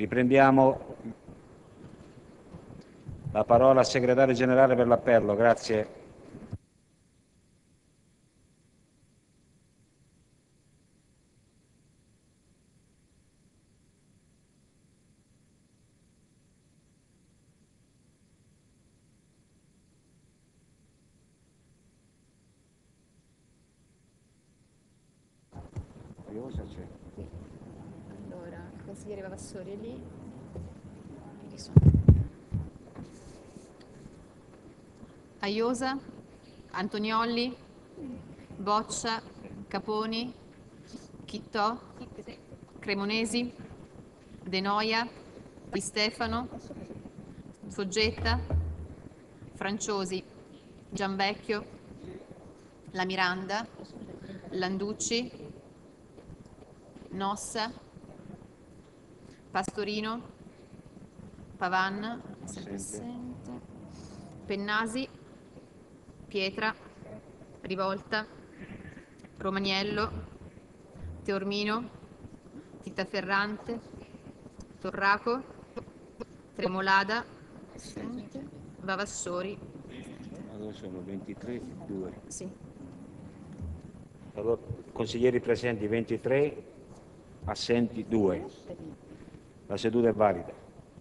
Riprendiamo. La parola al segretario generale per l'appello. Grazie. Allora, il consigliere Vavassori è lì. Aiosa, Antoniolli, Boccia, Caponi, Chittò, Cremonesi, De Noia, Di Stefano, Foggetta, Franciosi, Gianvecchio, La Miranda, Landucci, Nossa, Pastorino, Pavan, sempre assente, Pennasi, Pietra, Rivolta, Romaniello, Teormino, Tittaferrante, Torraco, Tremolada, assente, Vavassori. Allora sono 23, 2. Sì. Allora, consiglieri presenti 23, assenti 2. La seduta è valida.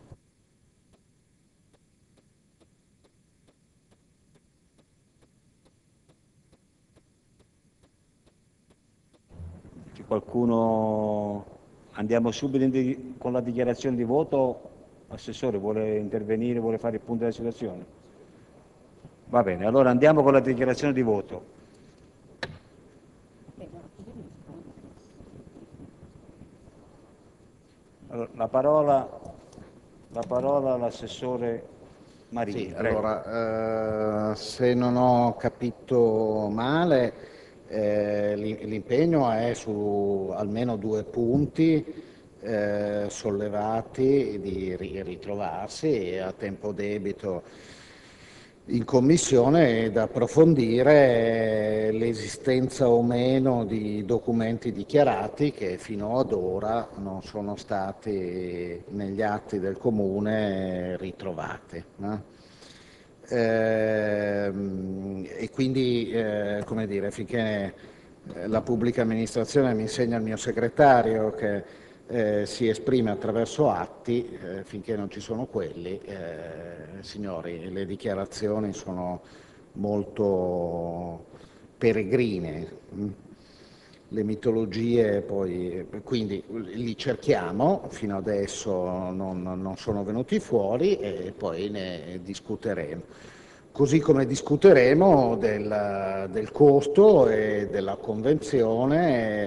C'è qualcuno? Andiamo subito con la dichiarazione di voto. Assessore, vuole intervenire, vuole fare il punto della situazione? Va bene, allora andiamo con la dichiarazione di voto. Allora, la parola all'assessore Marini. Sì, Prego. allora, se non ho capito male, l'impegno è su almeno 2 punti sollevati di ritrovarsi a tempo debito in commissione ed approfondire l'esistenza o meno di documenti dichiarati che fino ad ora non sono stati negli atti del comune ritrovati. E quindi, come dire, finché la pubblica amministrazione mi insegna il mio segretario che si esprime attraverso atti, finché non ci sono quelli, signori, le dichiarazioni sono molto peregrine. Le mitologie poi, quindi li cerchiamo, fino adesso non sono venuti fuori e poi ne discuteremo. Così come discuteremo del costo e della convenzione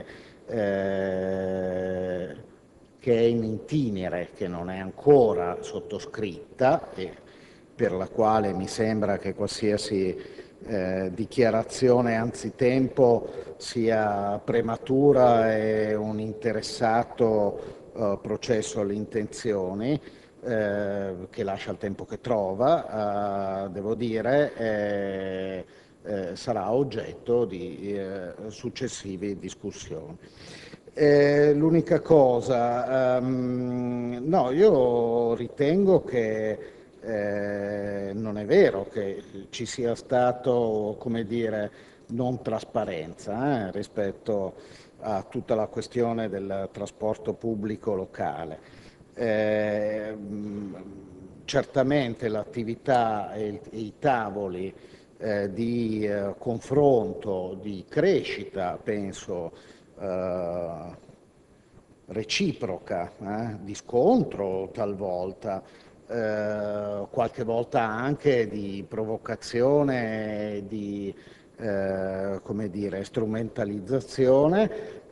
che è in itinere, che non è ancora sottoscritta e per la quale mi sembra che qualsiasi dichiarazione anzitempo sia prematura e un interessato processo alle intenzioni che lascia il tempo che trova, devo dire, sarà oggetto di successive discussioni. L'unica cosa, no, io ritengo che non è vero che ci sia stato, come dire, non trasparenza rispetto a tutta la questione del trasporto pubblico locale. Certamente l'attività e i tavoli di confronto, di crescita, penso, reciproca, di scontro talvolta, qualche volta anche di provocazione, di come dire, strumentalizzazione,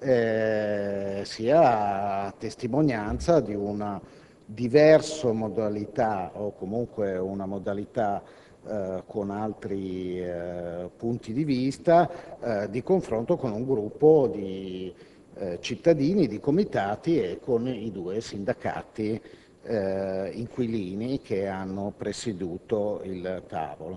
sia testimonianza di una diversa modalità o comunque una modalità con altri punti di vista di confronto con un gruppo di cittadini, di comitati e con i 2 sindacati inquilini che hanno presieduto il tavolo.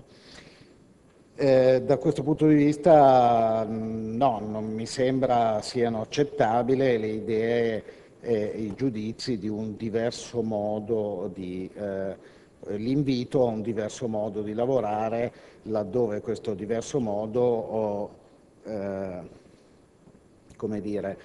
Da questo punto di vista no, non mi sembra siano accettabili le idee i giudizi di un diverso modo di l'invito a un diverso modo di lavorare, laddove questo diverso modo come dire,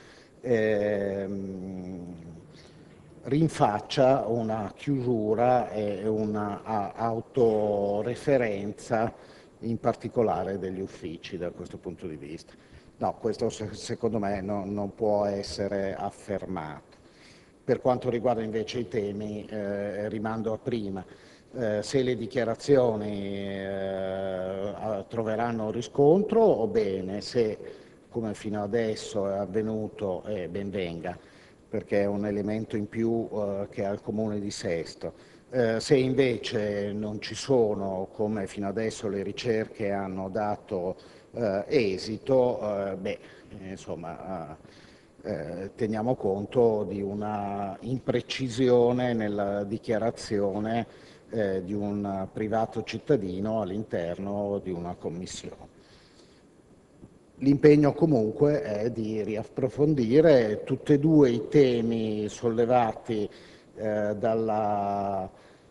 rinfaccia una chiusura e una autoreferenza in particolare degli uffici da questo punto di vista. No, questo secondo me non può essere affermato. Per quanto riguarda invece i temi, rimando a prima, se le dichiarazioni troveranno riscontro, o bene, se come fino adesso è avvenuto, ben venga, perché è un elemento in più che ha il Comune di Sesto. Se invece non ci sono, come fino adesso le ricerche hanno dato esito, insomma, teniamo conto di una imprecisione nella dichiarazione di un privato cittadino all'interno di una commissione. L'impegno comunque è di riapprofondire tutti e due i temi sollevati dalle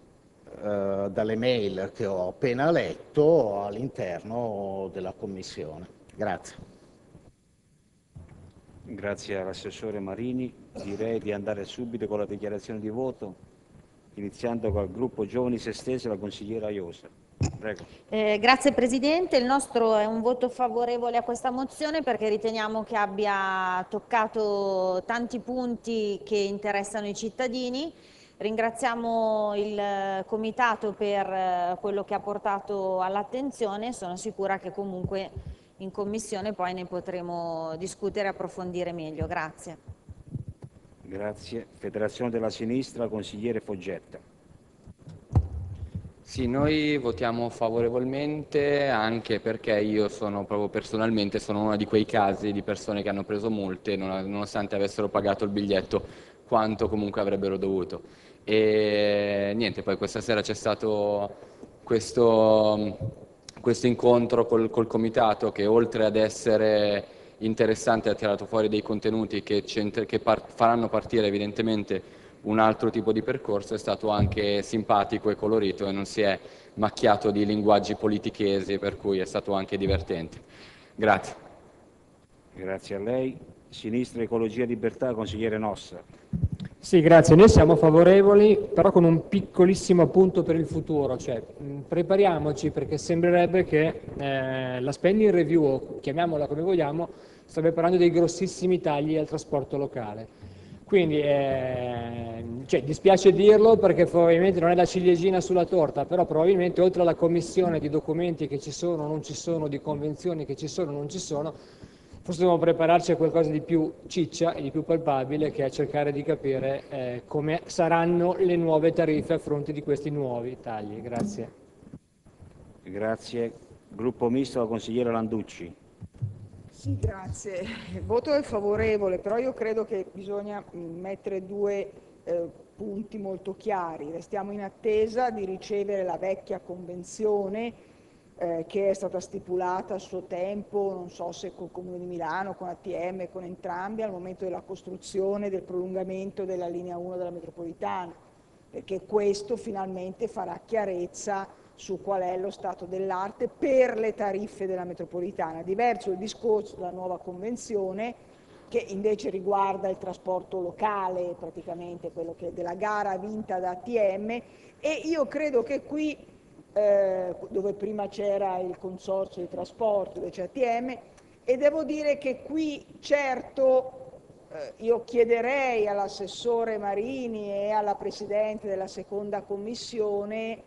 mail che ho appena letto all'interno della Commissione. Grazie. Grazie all'assessore Marini. Direi di andare subito con la dichiarazione di voto, iniziando col gruppo Giovani Sestesi e la consigliera Iosa. Prego. Grazie Presidente, il nostro è un voto favorevole a questa mozione perché riteniamo che abbia toccato tanti punti che interessano i cittadini. Ringraziamo il Comitato per quello che ha portato all'attenzione, sono sicura che comunque in Commissione poi ne potremo discutere e approfondire meglio. Grazie. Grazie. Federazione della Sinistra, consigliere Foggetta. Sì, noi votiamo favorevolmente anche perché io proprio personalmente sono uno di quei casi di persone che hanno preso multe nonostante avessero pagato il biglietto quanto comunque avrebbero dovuto. E niente, poi questa sera c'è stato questo incontro col comitato che oltre ad essere interessante ha tirato fuori dei contenuti che faranno partire evidentemente un altro tipo di percorso, è stato anche simpatico e colorito e non si è macchiato di linguaggi politichesi, per cui è stato anche divertente. Grazie. Grazie a lei. Sinistra, Ecologia e Libertà, consigliere Nossa. Sì, grazie. Noi siamo favorevoli, però con un piccolissimo appunto per il futuro, cioè prepariamoci perché sembrerebbe che la spending review, o chiamiamola come vogliamo, sta preparando dei grossissimi tagli al trasporto locale. Quindi dispiace dirlo perché probabilmente non è la ciliegina sulla torta, però probabilmente oltre alla commissione di documenti che ci sono o non ci sono, di convenzioni che ci sono o non ci sono, forse dobbiamo prepararci a qualcosa di più ciccia e di più palpabile, che è cercare di capire come saranno le nuove tariffe a fronte di questi nuovi tagli. Grazie. Grazie. Gruppo Misto, la consigliera Landucci. Sì, grazie. Il voto è favorevole, però io credo che bisogna mettere due punti molto chiari. Restiamo in attesa di ricevere la vecchia convenzione che è stata stipulata a suo tempo, non so se col Comune di Milano, con ATM, con entrambi, al momento della costruzione del prolungamento della linea 1 della metropolitana, perché questo finalmente farà chiarezza su qual è lo stato dell'arte per le tariffe della metropolitana. Diverso il discorso della nuova convenzione, che invece riguarda il trasporto locale, praticamente quello che della gara vinta da ATM, e io credo che qui, dove prima c'era il consorzio di trasporto, dove c'è ATM, e devo dire che qui certo io chiederei all'assessore Marini e alla Presidente della seconda commissione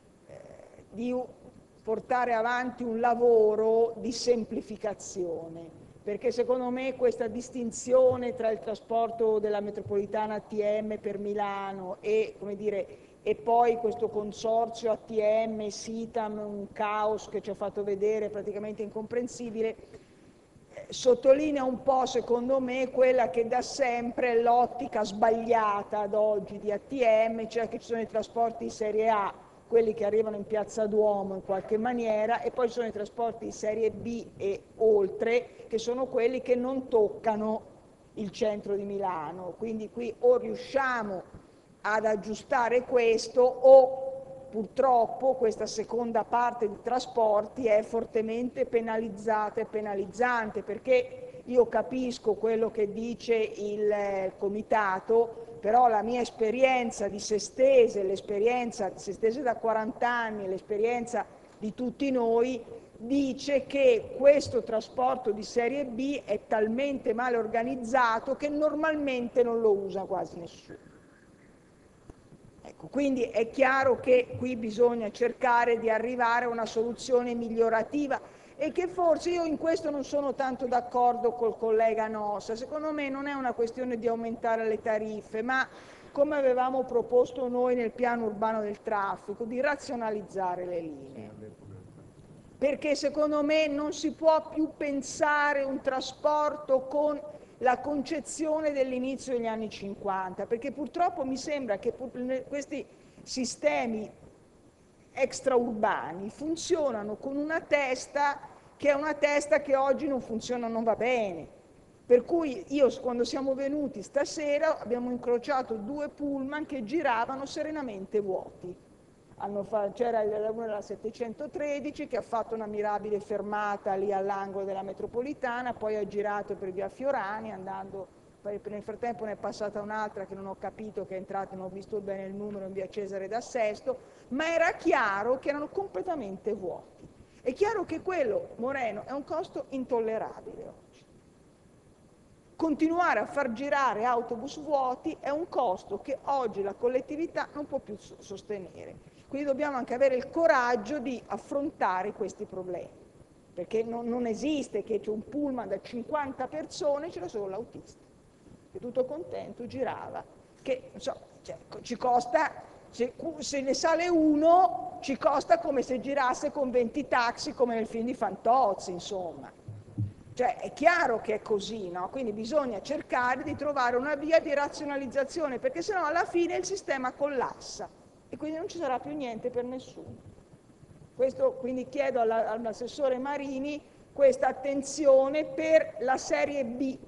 di portare avanti un lavoro di semplificazione, perché secondo me questa distinzione tra il trasporto della metropolitana ATM per Milano e, come dire, e poi questo consorzio ATM, Sitam, un caos che ci ha fatto vedere praticamente incomprensibile, sottolinea un po', secondo me, quella che da sempre è l'ottica sbagliata ad oggi di ATM, cioè che ci sono i trasporti di serie A, quelli che arrivano in Piazza Duomo in qualche maniera, e poi ci sono i trasporti di serie B e oltre, che sono quelli che non toccano il centro di Milano, quindi qui o riusciamo ad aggiustare questo o purtroppo questa seconda parte di trasporti è fortemente penalizzata e penalizzante, perché io capisco quello che dice il comitato, però la mia esperienza di Sestese, l'esperienza di Sestese da 40 anni, l'esperienza di tutti noi, dice che questo trasporto di serie B è talmente male organizzato che normalmente non lo usa quasi nessuno. Ecco, quindi è chiaro che qui bisogna cercare di arrivare a una soluzione migliorativa e che forse io in questo non sono tanto d'accordo col collega Nossa. Secondo me non è una questione di aumentare le tariffe, ma come avevamo proposto noi nel piano urbano del traffico, di razionalizzare le linee. Perché secondo me non si può più pensare un trasporto con la concezione dell'inizio degli anni 50, perché purtroppo mi sembra che questi sistemi extraurbani funzionano con una testa che è una testa che oggi non funziona, non va bene. Per cui io quando siamo venuti stasera abbiamo incrociato 2 pullman che giravano serenamente vuoti. C'era uno della 713 che ha fatto una mirabile fermata lì all'angolo della metropolitana, poi ha girato per via Fiorani, andando, nel frattempo ne è passata un'altra che non ho capito, che è entrata, non ho visto bene il numero, in via Cesare da Sesto, ma era chiaro che erano completamente vuoti. È chiaro che quello, Moreno, è un costo intollerabile oggi. Continuare a far girare autobus vuoti è un costo che oggi la collettività non può più sostenere. Quindi dobbiamo anche avere il coraggio di affrontare questi problemi, perché non esiste che c'è un pullman da 50 persone, c'era solo l'autista, che tutto contento girava, che ci costa, se ne sale uno, ci costa come se girasse con 20 taxi, come nel film di Fantozzi, insomma. Cioè è chiaro che è così, no? Quindi bisogna cercare di trovare una via di razionalizzazione, perché sennò alla fine il sistema collassa e quindi non ci sarà più niente per nessuno. Questo, quindi chiedo all'assessore Marini questa attenzione per la serie B,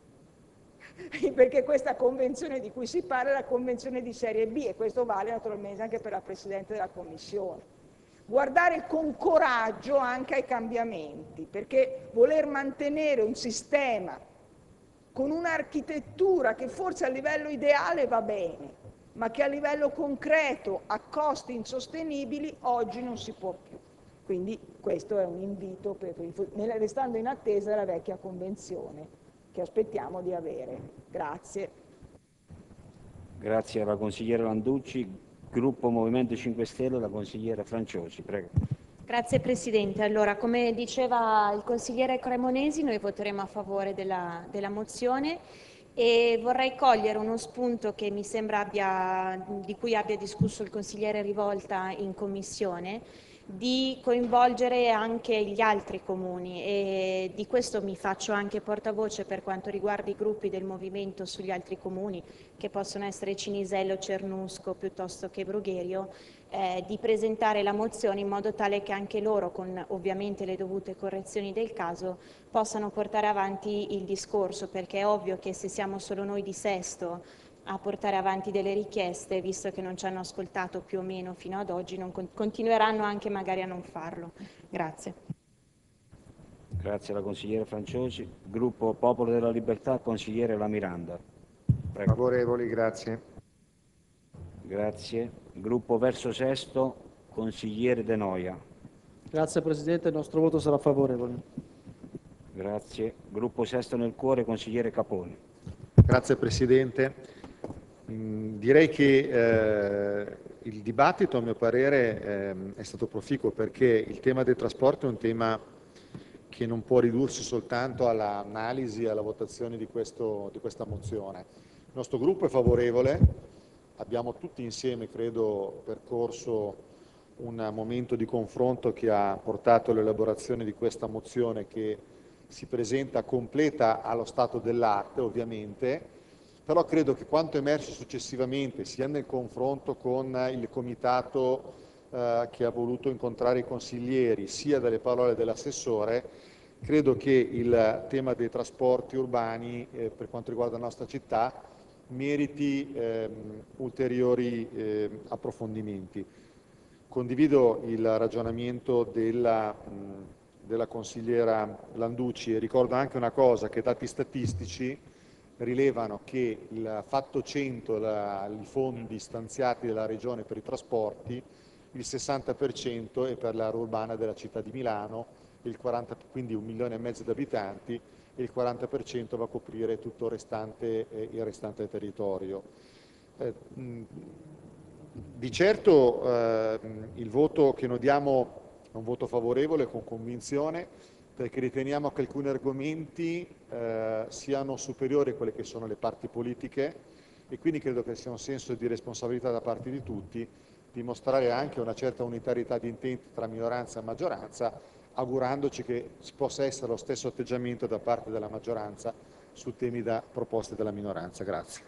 perché questa convenzione di cui si parla è la convenzione di serie B e questo vale naturalmente anche per la Presidente della Commissione. Guardare con coraggio anche ai cambiamenti, perché voler mantenere un sistema con un'architettura che forse a livello ideale va bene, ma che a livello concreto a costi insostenibili oggi non si può più. Quindi questo è un invito, restando in attesa della vecchia convenzione che aspettiamo di avere. Grazie. Grazie alla consigliera Landucci. Gruppo Movimento 5 Stelle, la consigliera Franciosi, prego. Grazie Presidente. Allora, come diceva il consigliere Cremonesi, noi voteremo a favore della mozione e vorrei cogliere uno spunto che mi sembra di cui abbia discusso il consigliere Rivolta in Commissione, di coinvolgere anche gli altri comuni e di questo mi faccio anche portavoce per quanto riguarda i gruppi del movimento sugli altri comuni, che possono essere Cinisello, Cernusco piuttosto che Brugherio, di presentare la mozione in modo tale che anche loro, con ovviamente le dovute correzioni del caso, possano portare avanti il discorso, perché è ovvio che se siamo solo noi di Sesto a portare avanti delle richieste, visto che non ci hanno ascoltato più o meno fino ad oggi, continueranno anche magari a non farlo. Grazie. Grazie alla consigliera Franciosi. Gruppo Popolo della Libertà, consigliere La Miranda. Prego. Favorevoli, grazie. Grazie. Gruppo Verso Sesto, consigliere De Noia. Grazie Presidente, il nostro voto sarà favorevole. Grazie. Gruppo Sesto nel Cuore, consigliere Caponi. Grazie Presidente. Direi che il dibattito, a mio parere, è stato proficuo perché il tema dei trasporti è un tema che non può ridursi soltanto all'analisi e alla votazione di questa mozione. Il nostro gruppo è favorevole, abbiamo tutti insieme, credo, percorso un momento di confronto che ha portato all'elaborazione di questa mozione che si presenta completa allo stato dell'arte, ovviamente, però credo che quanto emerso successivamente, sia nel confronto con il comitato che ha voluto incontrare i consiglieri, sia dalle parole dell'assessore, credo che il tema dei trasporti urbani per quanto riguarda la nostra città meriti ulteriori approfondimenti. Condivido il ragionamento della consigliera Landucci e ricordo anche una cosa, che dati statistici rilevano che il fatto 100, i fondi stanziati dalla Regione per i trasporti, il 60% è per l'area urbana della città di Milano, quindi 1,5 milioni di abitanti, e il 40% va a coprire tutto il restante territorio. Di certo il voto che noi diamo è un voto favorevole con convinzione, perché riteniamo che alcuni argomenti siano superiori a quelle che sono le parti politiche, e quindi credo che sia un senso di responsabilità da parte di tutti dimostrare anche una certa unitarietà di intenti tra minoranza e maggioranza, augurandoci che ci possa essere lo stesso atteggiamento da parte della maggioranza su temi da proposte della minoranza. Grazie.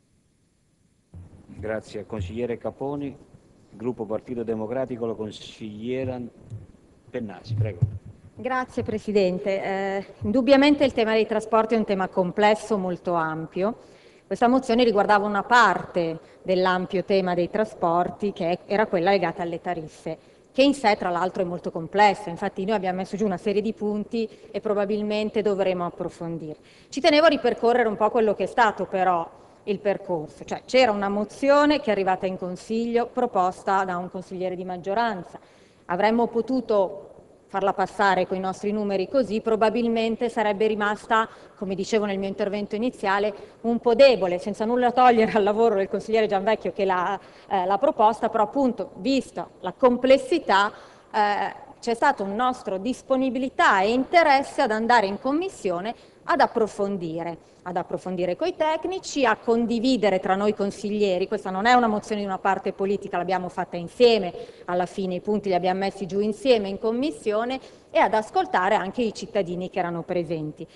Grazie. Consigliere Caponi, Gruppo Partito Democratico, la consigliera Pennasi, prego. Grazie Presidente. Indubbiamente il tema dei trasporti è un tema complesso, molto ampio. Questa mozione riguardava una parte dell'ampio tema dei trasporti, che era quella legata alle tariffe, che in sé tra l'altro è molto complessa. Infatti noi abbiamo messo giù una serie di punti e probabilmente dovremo approfondire. Ci tenevo a ripercorrere un po' quello che è stato però il percorso, cioè c'era una mozione che è arrivata in Consiglio proposta da un consigliere di maggioranza. Avremmo potuto farla passare con i nostri numeri così, probabilmente sarebbe rimasta, come dicevo nel mio intervento iniziale, un po' debole, senza nulla togliere al lavoro del consigliere Gianvecchio che l'ha proposta, però appunto, vista la complessità, c'è stata una nostra disponibilità e interesse ad andare in Commissione ad approfondire coi tecnici, a condividere tra noi consiglieri. Questa non è una mozione di una parte politica, l'abbiamo fatta insieme, alla fine i punti li abbiamo messi giù insieme in Commissione, e ad ascoltare anche i cittadini che erano presenti.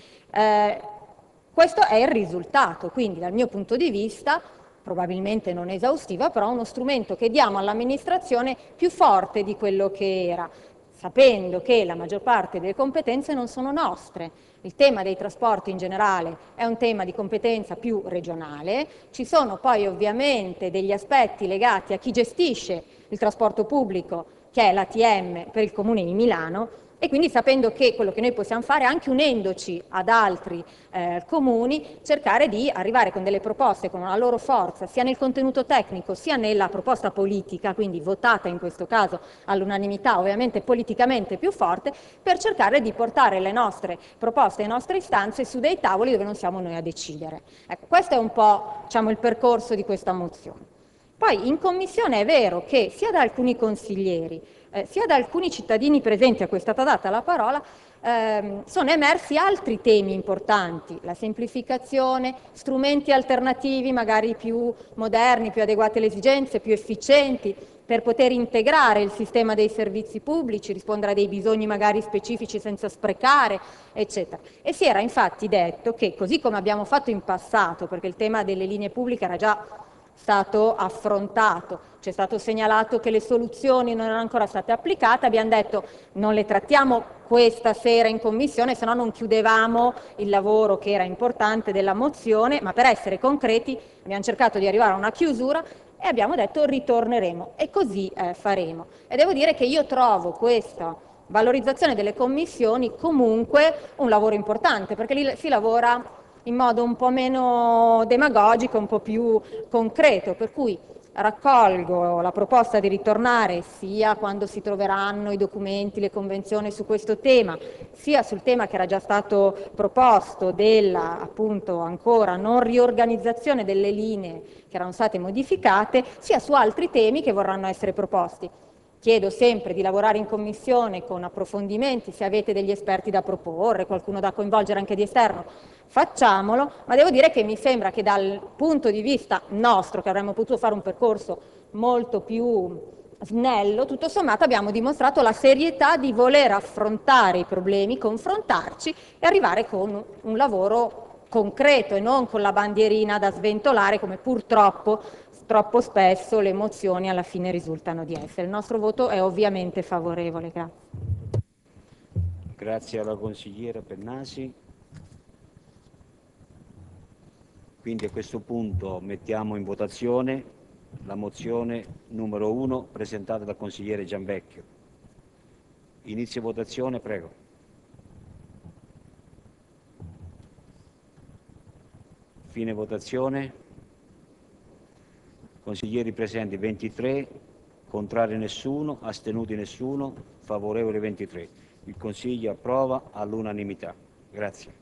Questo è il risultato, quindi dal mio punto di vista, probabilmente non esaustiva, però uno strumento che diamo all'amministrazione più forte di quello che era, sapendo che la maggior parte delle competenze non sono nostre. Il tema dei trasporti in generale è un tema di competenza più regionale, ci sono poi ovviamente degli aspetti legati a chi gestisce il trasporto pubblico, che è l'ATM per il Comune di Milano, e quindi sapendo che quello che noi possiamo fare, anche unendoci ad altri comuni, cercare di arrivare con delle proposte con una loro forza, sia nel contenuto tecnico, sia nella proposta politica, quindi votata in questo caso all'unanimità, ovviamente politicamente più forte, per cercare di portare le nostre proposte e le nostre istanze su dei tavoli dove non siamo noi a decidere. Ecco, questo è un po', diciamo, il percorso di questa mozione. Poi in Commissione è vero che sia da alcuni consiglieri sia da alcuni cittadini presenti a cui è stata data la parola, sono emersi altri temi importanti, la semplificazione, strumenti alternativi magari più moderni, più adeguati alle esigenze, più efficienti, per poter integrare il sistema dei servizi pubblici, rispondere a dei bisogni magari specifici senza sprecare, eccetera. E si era infatti detto che, così come abbiamo fatto in passato, perché il tema delle linee pubbliche era già stato affrontato, ci è stato segnalato che le soluzioni non erano ancora state applicate, abbiamo detto non le trattiamo questa sera in Commissione, se no non chiudevamo il lavoro che era importante della mozione, ma per essere concreti abbiamo cercato di arrivare a una chiusura e abbiamo detto ritorneremo, e così faremo. E devo dire che io trovo questa valorizzazione delle commissioni comunque un lavoro importante, perché lì si lavora in modo un po' meno demagogico, un po' più concreto, per cui raccolgo la proposta di ritornare sia quando si troveranno i documenti, le convenzioni su questo tema, sia sul tema che era già stato proposto della, appunto, ancora non riorganizzazione delle linee che erano state modificate, sia su altri temi che vorranno essere proposti. Chiedo sempre di lavorare in Commissione con approfondimenti, se avete degli esperti da proporre, qualcuno da coinvolgere anche di esterno, facciamolo, ma devo dire che mi sembra che dal punto di vista nostro, che avremmo potuto fare un percorso molto più snello, tutto sommato abbiamo dimostrato la serietà di voler affrontare i problemi, confrontarci e arrivare con un lavoro concreto e non con la bandierina da sventolare come purtroppo troppo spesso le mozioni alla fine risultano di essere. Il nostro voto è ovviamente favorevole. Grazie. Grazie alla consigliera Pennasi. Quindi a questo punto mettiamo in votazione la mozione numero 1 presentata dal consigliere Gianvecchio. Inizio votazione, prego. Fine votazione. Consiglieri presenti 23, contrari nessuno, astenuti nessuno, favorevoli 23. Il Consiglio approva all'unanimità. Grazie.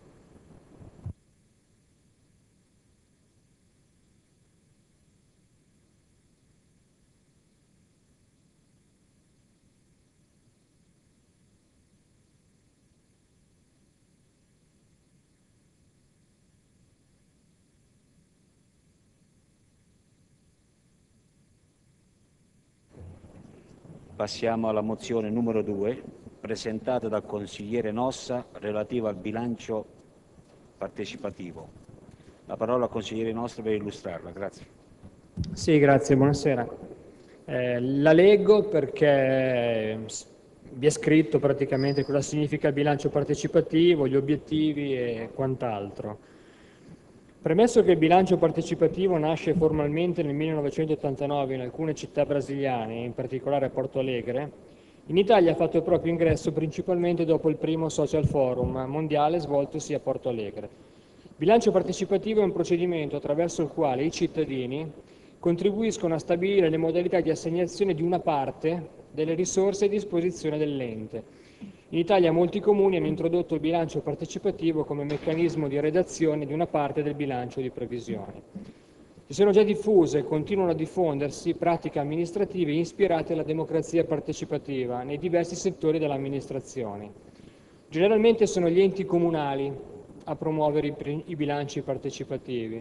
Passiamo alla mozione numero 2, presentata dal consigliere Nossa, relativa al bilancio partecipativo. La parola al consigliere Nossa per illustrarla. Grazie. Sì, grazie, buonasera. La leggo perché vi è scritto praticamente cosa significa il bilancio partecipativo, gli obiettivi e quant'altro. Premesso che il bilancio partecipativo nasce formalmente nel 1989 in alcune città brasiliane, in particolare a Porto Alegre, in Italia ha fatto il proprio ingresso principalmente dopo il primo Social Forum mondiale svoltosi a Porto Alegre. Il bilancio partecipativo è un procedimento attraverso il quale i cittadini contribuiscono a stabilire le modalità di assegnazione di una parte delle risorse a disposizione dell'ente. In Italia molti comuni hanno introdotto il bilancio partecipativo come meccanismo di redazione di una parte del bilancio di previsione. Si sono già diffuse e continuano a diffondersi pratiche amministrative ispirate alla democrazia partecipativa nei diversi settori dell'amministrazione. Generalmente sono gli enti comunali a promuovere i bilanci partecipativi.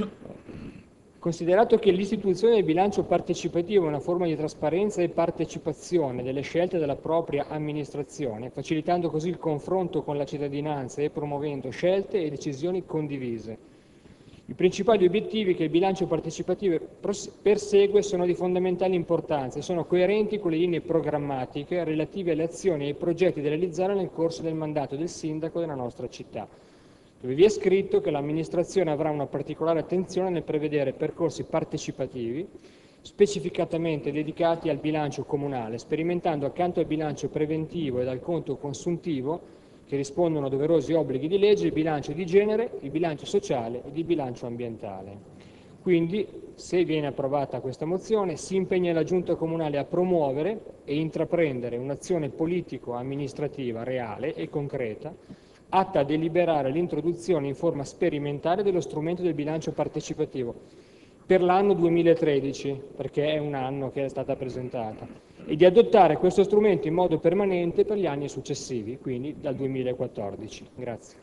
Considerato che l'istituzione del bilancio partecipativo è una forma di trasparenza e partecipazione delle scelte della propria amministrazione, facilitando così il confronto con la cittadinanza e promuovendo scelte e decisioni condivise. I principali obiettivi che il bilancio partecipativo persegue sono di fondamentale importanza e sono coerenti con le linee programmatiche relative alle azioni e ai progetti da realizzare nel corso del mandato del sindaco della nostra città, dove vi è scritto che l'amministrazione avrà una particolare attenzione nel prevedere percorsi partecipativi specificatamente dedicati al bilancio comunale, sperimentando accanto al bilancio preventivo ed al conto consuntivo, che rispondono a doverosi obblighi di legge, il bilancio di genere, il bilancio sociale ed il bilancio ambientale. Quindi, se viene approvata questa mozione, si impegna la Giunta Comunale a promuovere e intraprendere un'azione politico-amministrativa reale e concreta, atta a deliberare l'introduzione in forma sperimentale dello strumento del bilancio partecipativo per l'anno 2013, perché è un anno che è stata presentata, e di adottare questo strumento in modo permanente per gli anni successivi, quindi dal 2014. Grazie.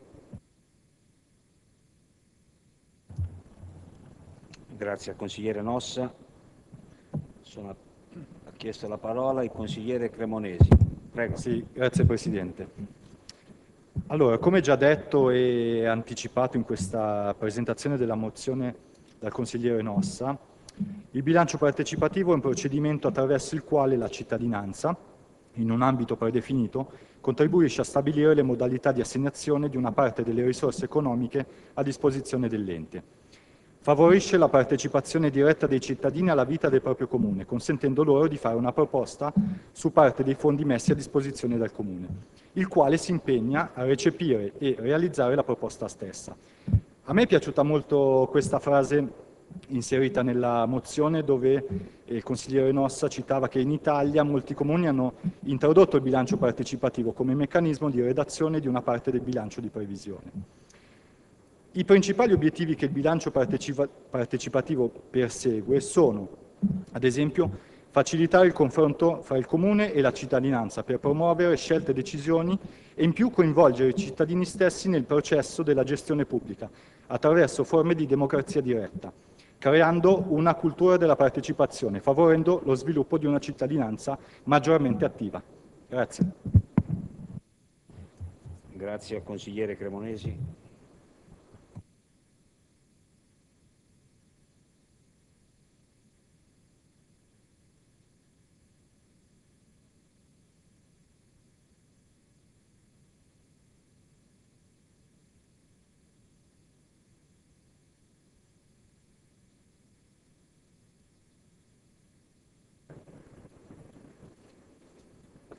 Grazie al consigliere Nossa. Ha chiesto la parola il consigliere Cremonesi. Prego. Sì, grazie Presidente. Allora, come già detto e anticipato in questa presentazione della mozione dal consigliere Nossa, il bilancio partecipativo è un procedimento attraverso il quale la cittadinanza, in un ambito predefinito, contribuisce a stabilire le modalità di assegnazione di una parte delle risorse economiche a disposizione dell'ente. Favorisce la partecipazione diretta dei cittadini alla vita del proprio comune, consentendo loro di fare una proposta su parte dei fondi messi a disposizione dal comune, il quale si impegna a recepire e realizzare la proposta stessa. A me è piaciuta molto questa frase inserita nella mozione, dove il consigliere Nossa citava che in Italia molti comuni hanno introdotto il bilancio partecipativo come meccanismo di redazione di una parte del bilancio di previsione. I principali obiettivi che il bilancio partecipativo persegue sono, ad esempio, facilitare il confronto fra il comune e la cittadinanza per promuovere scelte e decisioni e in più coinvolgere i cittadini stessi nel processo della gestione pubblica attraverso forme di democrazia diretta, creando una cultura della partecipazione, favorendo lo sviluppo di una cittadinanza maggiormente attiva. Grazie. Grazie al consigliere Cremonesi.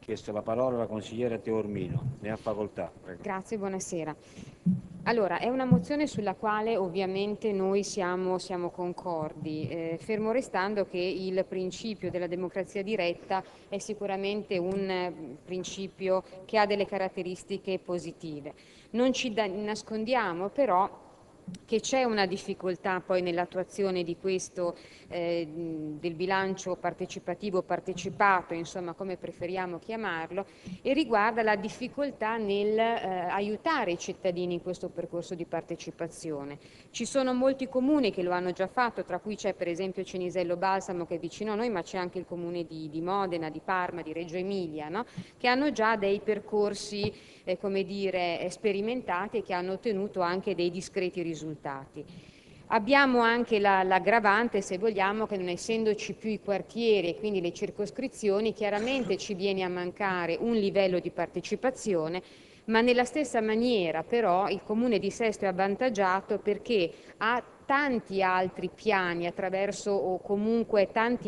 chiesto la parola la consigliera Teormino, ne ha facoltà. Prego. Grazie, buonasera. Allora, è una mozione sulla quale ovviamente noi siamo concordi, fermo restando che il principio della democrazia diretta è sicuramente un principio che ha delle caratteristiche positive. Non ci nascondiamo però che c'è una difficoltà poi nell'attuazione di questo del bilancio partecipativo partecipato, insomma come preferiamo chiamarlo, e riguarda la difficoltà nel aiutare i cittadini in questo percorso di partecipazione. Ci sono molti comuni che lo hanno già fatto, tra cui c'è per esempio Cenisello Balsamo che è vicino a noi, ma c'è anche il comune di Modena, di Parma, di Reggio Emilia, no? Che hanno già dei percorsi come dire, sperimentati e che hanno ottenuto anche dei discreti risultati. Abbiamo anche l'aggravante, se vogliamo, che non essendoci più i quartieri e quindi le circoscrizioni, chiaramente ci viene a mancare un livello di partecipazione, ma nella stessa maniera però il Comune di Sesto è avvantaggiato perché ha tanti altri piani attraverso o comunque tante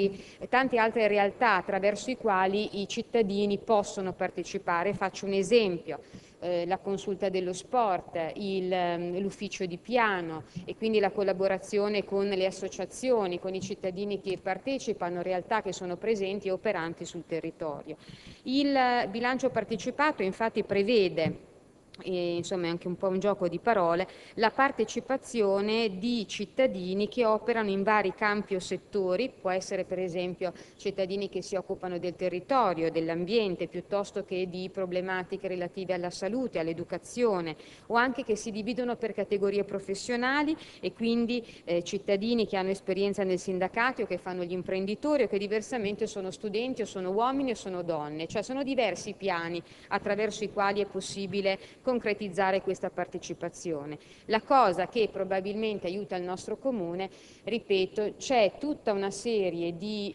altre realtà attraverso i quali i cittadini possono partecipare. Faccio un esempio. La consulta dello sport, l'ufficio di piano e quindi la collaborazione con le associazioni, con i cittadini che partecipano, realtà che sono presenti e operanti sul territorio. Il bilancio partecipato infatti prevede, insomma è anche un po' un gioco di parole, la partecipazione di cittadini che operano in vari campi o settori, può essere per esempio cittadini che si occupano del territorio, dell'ambiente, piuttosto che di problematiche relative alla salute, all'educazione, o anche che si dividono per categorie professionali e quindi cittadini che hanno esperienza nel sindacato o che fanno gli imprenditori o che diversamente sono studenti o sono uomini o sono donne, cioè sono diversi piani attraverso i quali è possibile concretizzare questa partecipazione. La cosa che probabilmente aiuta il nostro comune, ripeto, c'è tutta una serie di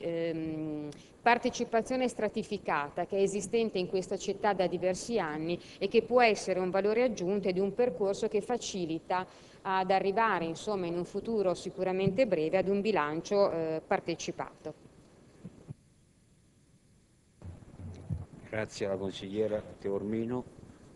partecipazione stratificata che è esistente in questa città da diversi anni e che può essere un valore aggiunto di un percorso che facilita ad arrivare, insomma, in un futuro sicuramente breve ad un bilancio partecipato. Grazie alla consigliera Teormino.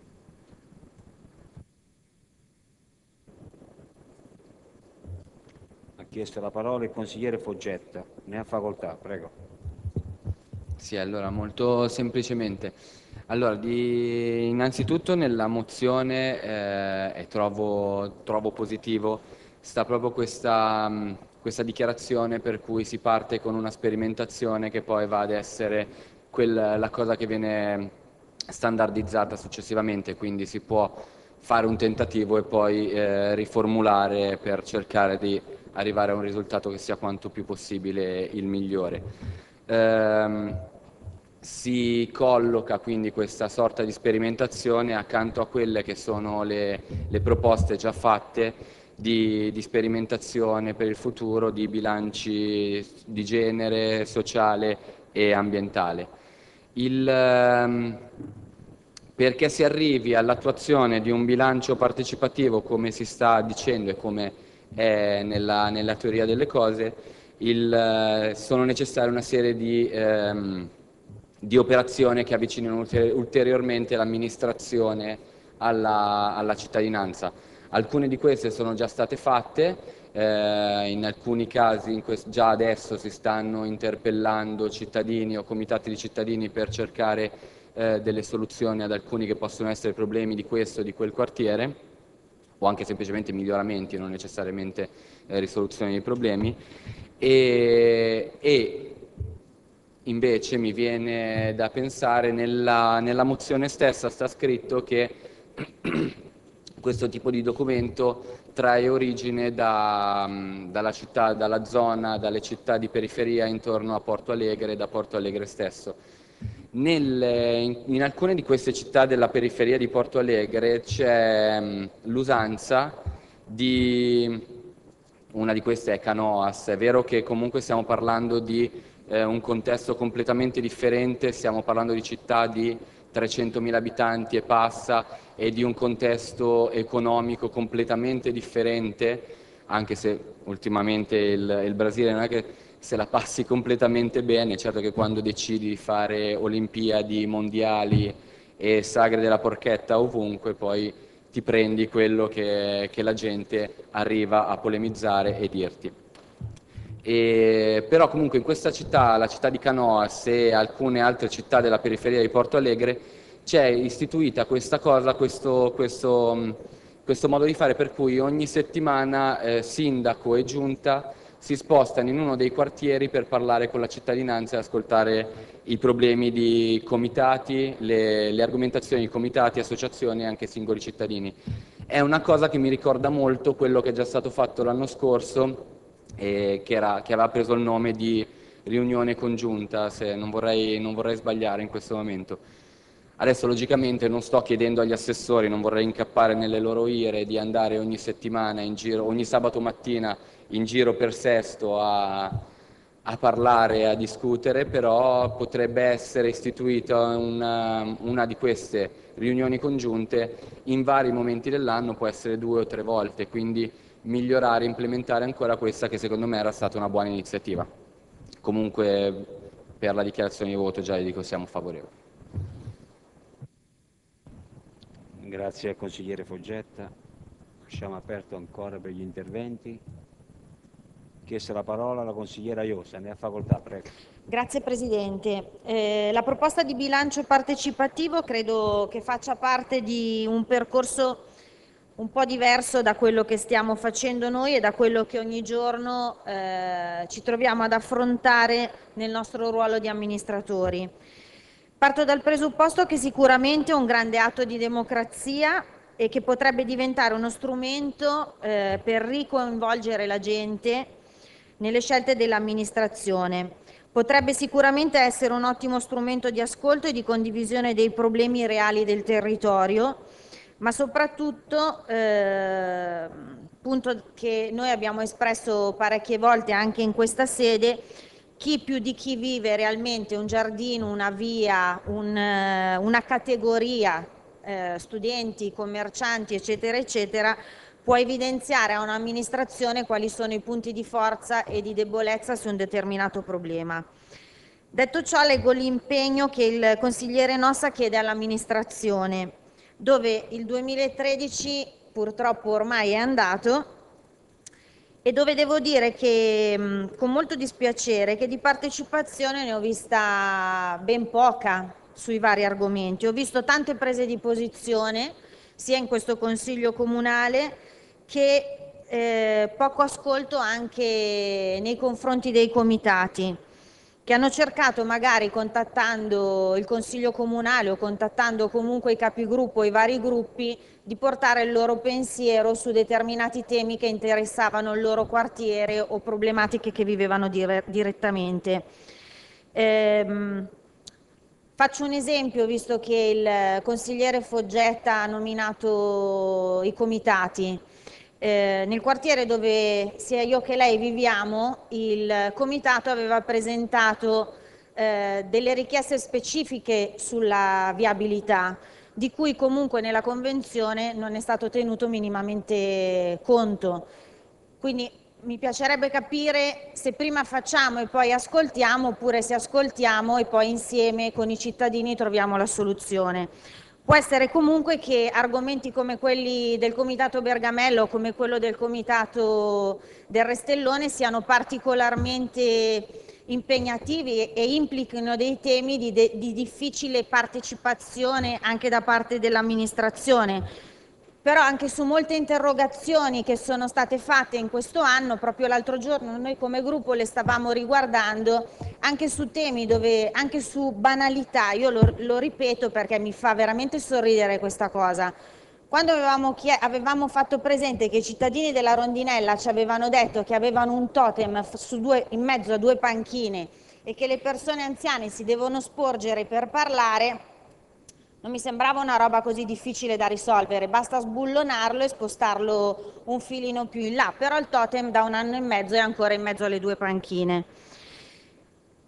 Ha chiesto la parola il consigliere Foggetta, ne ha facoltà, prego. Sì, allora molto semplicemente. Allora, innanzitutto nella mozione trovo positivo sta proprio questa dichiarazione per cui si parte con una sperimentazione che poi va ad essere la cosa che viene standardizzata successivamente, quindi si può fare un tentativo e poi riformulare per cercare di arrivare a un risultato che sia quanto più possibile il migliore. Si colloca quindi questa sorta di sperimentazione accanto a quelle che sono le proposte già fatte di sperimentazione per il futuro di bilanci di genere, sociale e ambientale. Perché si arrivi all'attuazione di un bilancio partecipativo, come si sta dicendo e come è nella teoria delle cose, sono necessarie una serie di operazioni che avvicinino ulteriormente l'amministrazione alla cittadinanza. Alcune di queste sono già state fatte, in alcuni casi già adesso si stanno interpellando cittadini o comitati di cittadini per cercare delle soluzioni ad alcuni che possono essere problemi di questo o di quel quartiere, o anche semplicemente miglioramenti, non necessariamente risoluzioni dei problemi, e invece mi viene da pensare, nella mozione stessa sta scritto che questo tipo di documento trae origine dalla città, dalla zona, dalle città di periferia intorno a Porto Alegre e da Porto Alegre stesso. In alcune di queste città della periferia di Porto Alegre c'è l'usanza una di queste è Canoas. È vero che comunque stiamo parlando di un contesto completamente differente, stiamo parlando di città di 300.000 abitanti e passa e di un contesto economico completamente differente, anche se ultimamente il Brasile non è che se la passi completamente bene. Certo che quando decidi di fare Olimpiadi, Mondiali e sagre della porchetta ovunque, poi ti prendi quello che la gente arriva a polemizzare e dirti. Però comunque in questa città, la città di Canoas e alcune altre città della periferia di Porto Alegre, c'è istituita questa cosa, questo modo di fare per cui ogni settimana sindaco e giunta si spostano in uno dei quartieri per parlare con la cittadinanza e ascoltare i problemi di comitati, le argomentazioni di comitati, associazioni e anche singoli cittadini. È una cosa che mi ricorda molto quello che è già stato fatto l'anno scorso, che aveva preso il nome di riunione congiunta, se non vorrei sbagliare in questo momento. Adesso logicamente non sto chiedendo agli assessori, non vorrei incappare nelle loro ire di andare ogni settimana in giro, ogni sabato mattina in giro per Sesto a parlare, a discutere, però potrebbe essere istituita una di queste riunioni congiunte in vari momenti dell'anno, può essere 2 o 3 volte, quindi migliorare, implementare ancora questa che secondo me era stata una buona iniziativa. Comunque per la dichiarazione di voto già vi dico siamo favorevoli. Grazie al consigliere Foggetta. Lasciamo aperto ancora per gli interventi. Chiesto la parola alla consigliera Iosa, ne ha facoltà, prego. Grazie Presidente. La proposta di bilancio partecipativo credo che faccia parte di un percorso un po' diverso da quello che stiamo facendo noi e da quello che ogni giorno ci troviamo ad affrontare nel nostro ruolo di amministratori. Parto dal presupposto che sicuramente è un grande atto di democrazia e che potrebbe diventare uno strumento per ricoinvolgere la gente nelle scelte dell'amministrazione. Potrebbe sicuramente essere un ottimo strumento di ascolto e di condivisione dei problemi reali del territorio, ma soprattutto, punto che noi abbiamo espresso parecchie volte anche in questa sede, chi più di chi vive realmente un giardino, una via, una categoria, studenti, commercianti, eccetera, eccetera, può evidenziare a un'amministrazione quali sono i punti di forza e di debolezza su un determinato problema. Detto ciò, leggo l'impegno che il consigliere Nossa chiede all'amministrazione, dove il 2013 purtroppo ormai è andato e dove devo dire che con molto dispiacere che di partecipazione ne ho vista ben poca sui vari argomenti. Ho visto tante prese di posizione sia in questo Consiglio Comunale che poco ascolto anche nei confronti dei comitati, che hanno cercato, magari contattando il Consiglio Comunale o contattando comunque i capigruppo e i vari gruppi, di portare il loro pensiero su determinati temi che interessavano il loro quartiere o problematiche che vivevano direttamente. Faccio un esempio, visto che il consigliere Foggetta ha nominato i comitati. Nel quartiere dove sia io che lei viviamo, il comitato aveva presentato delle richieste specifiche sulla viabilità, di cui comunque nella convenzione non è stato tenuto minimamente conto. Quindi mi piacerebbe capire se prima facciamo e poi ascoltiamo, oppure se ascoltiamo e poi insieme con i cittadini troviamo la soluzione. Può essere comunque che argomenti come quelli del Comitato Bergamello o come quello del Comitato del Restellone siano particolarmente impegnativi e implichino dei temi di difficile partecipazione anche da parte dell'amministrazione. Però anche su molte interrogazioni che sono state fatte in questo anno, proprio l'altro giorno noi come gruppo le stavamo riguardando, anche su temi dove, anche su banalità, io lo ripeto perché mi fa veramente sorridere questa cosa. Quando avevamo fatto presente che i cittadini della Rondinella ci avevano detto che avevano un totem in mezzo a 2 panchine e che le persone anziane si devono sporgere per parlare, non mi sembrava una roba così difficile da risolvere, basta sbullonarlo e spostarlo un filino più in là, però il totem da 1 anno e mezzo è ancora in mezzo alle 2 panchine.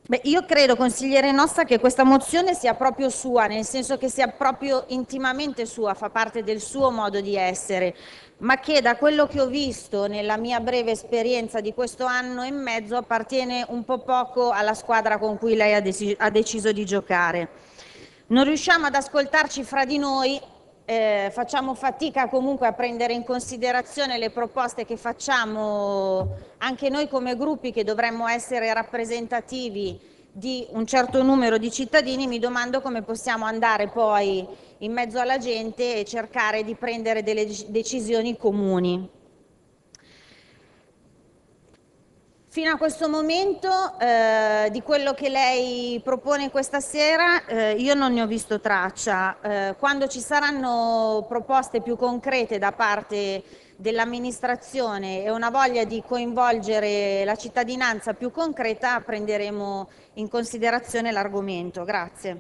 Beh, io credo, consigliere Nossa, che questa mozione sia proprio sua, nel senso che sia proprio intimamente sua, fa parte del suo modo di essere, ma che da quello che ho visto nella mia breve esperienza di questo anno e mezzo appartiene un po' poco alla squadra con cui lei ha deciso di giocare. Non riusciamo ad ascoltarci fra di noi, facciamo fatica comunque a prendere in considerazione le proposte che facciamo anche noi come gruppi che dovremmo essere rappresentativi di un certo numero di cittadini. Mi domando come possiamo andare poi in mezzo alla gente e cercare di prendere delle decisioni comuni. Fino a questo momento di quello che lei propone questa sera io non ne ho visto traccia. Quando ci saranno proposte più concrete da parte dell'amministrazione e una voglia di coinvolgere la cittadinanza più concreta, prenderemo in considerazione l'argomento. Grazie.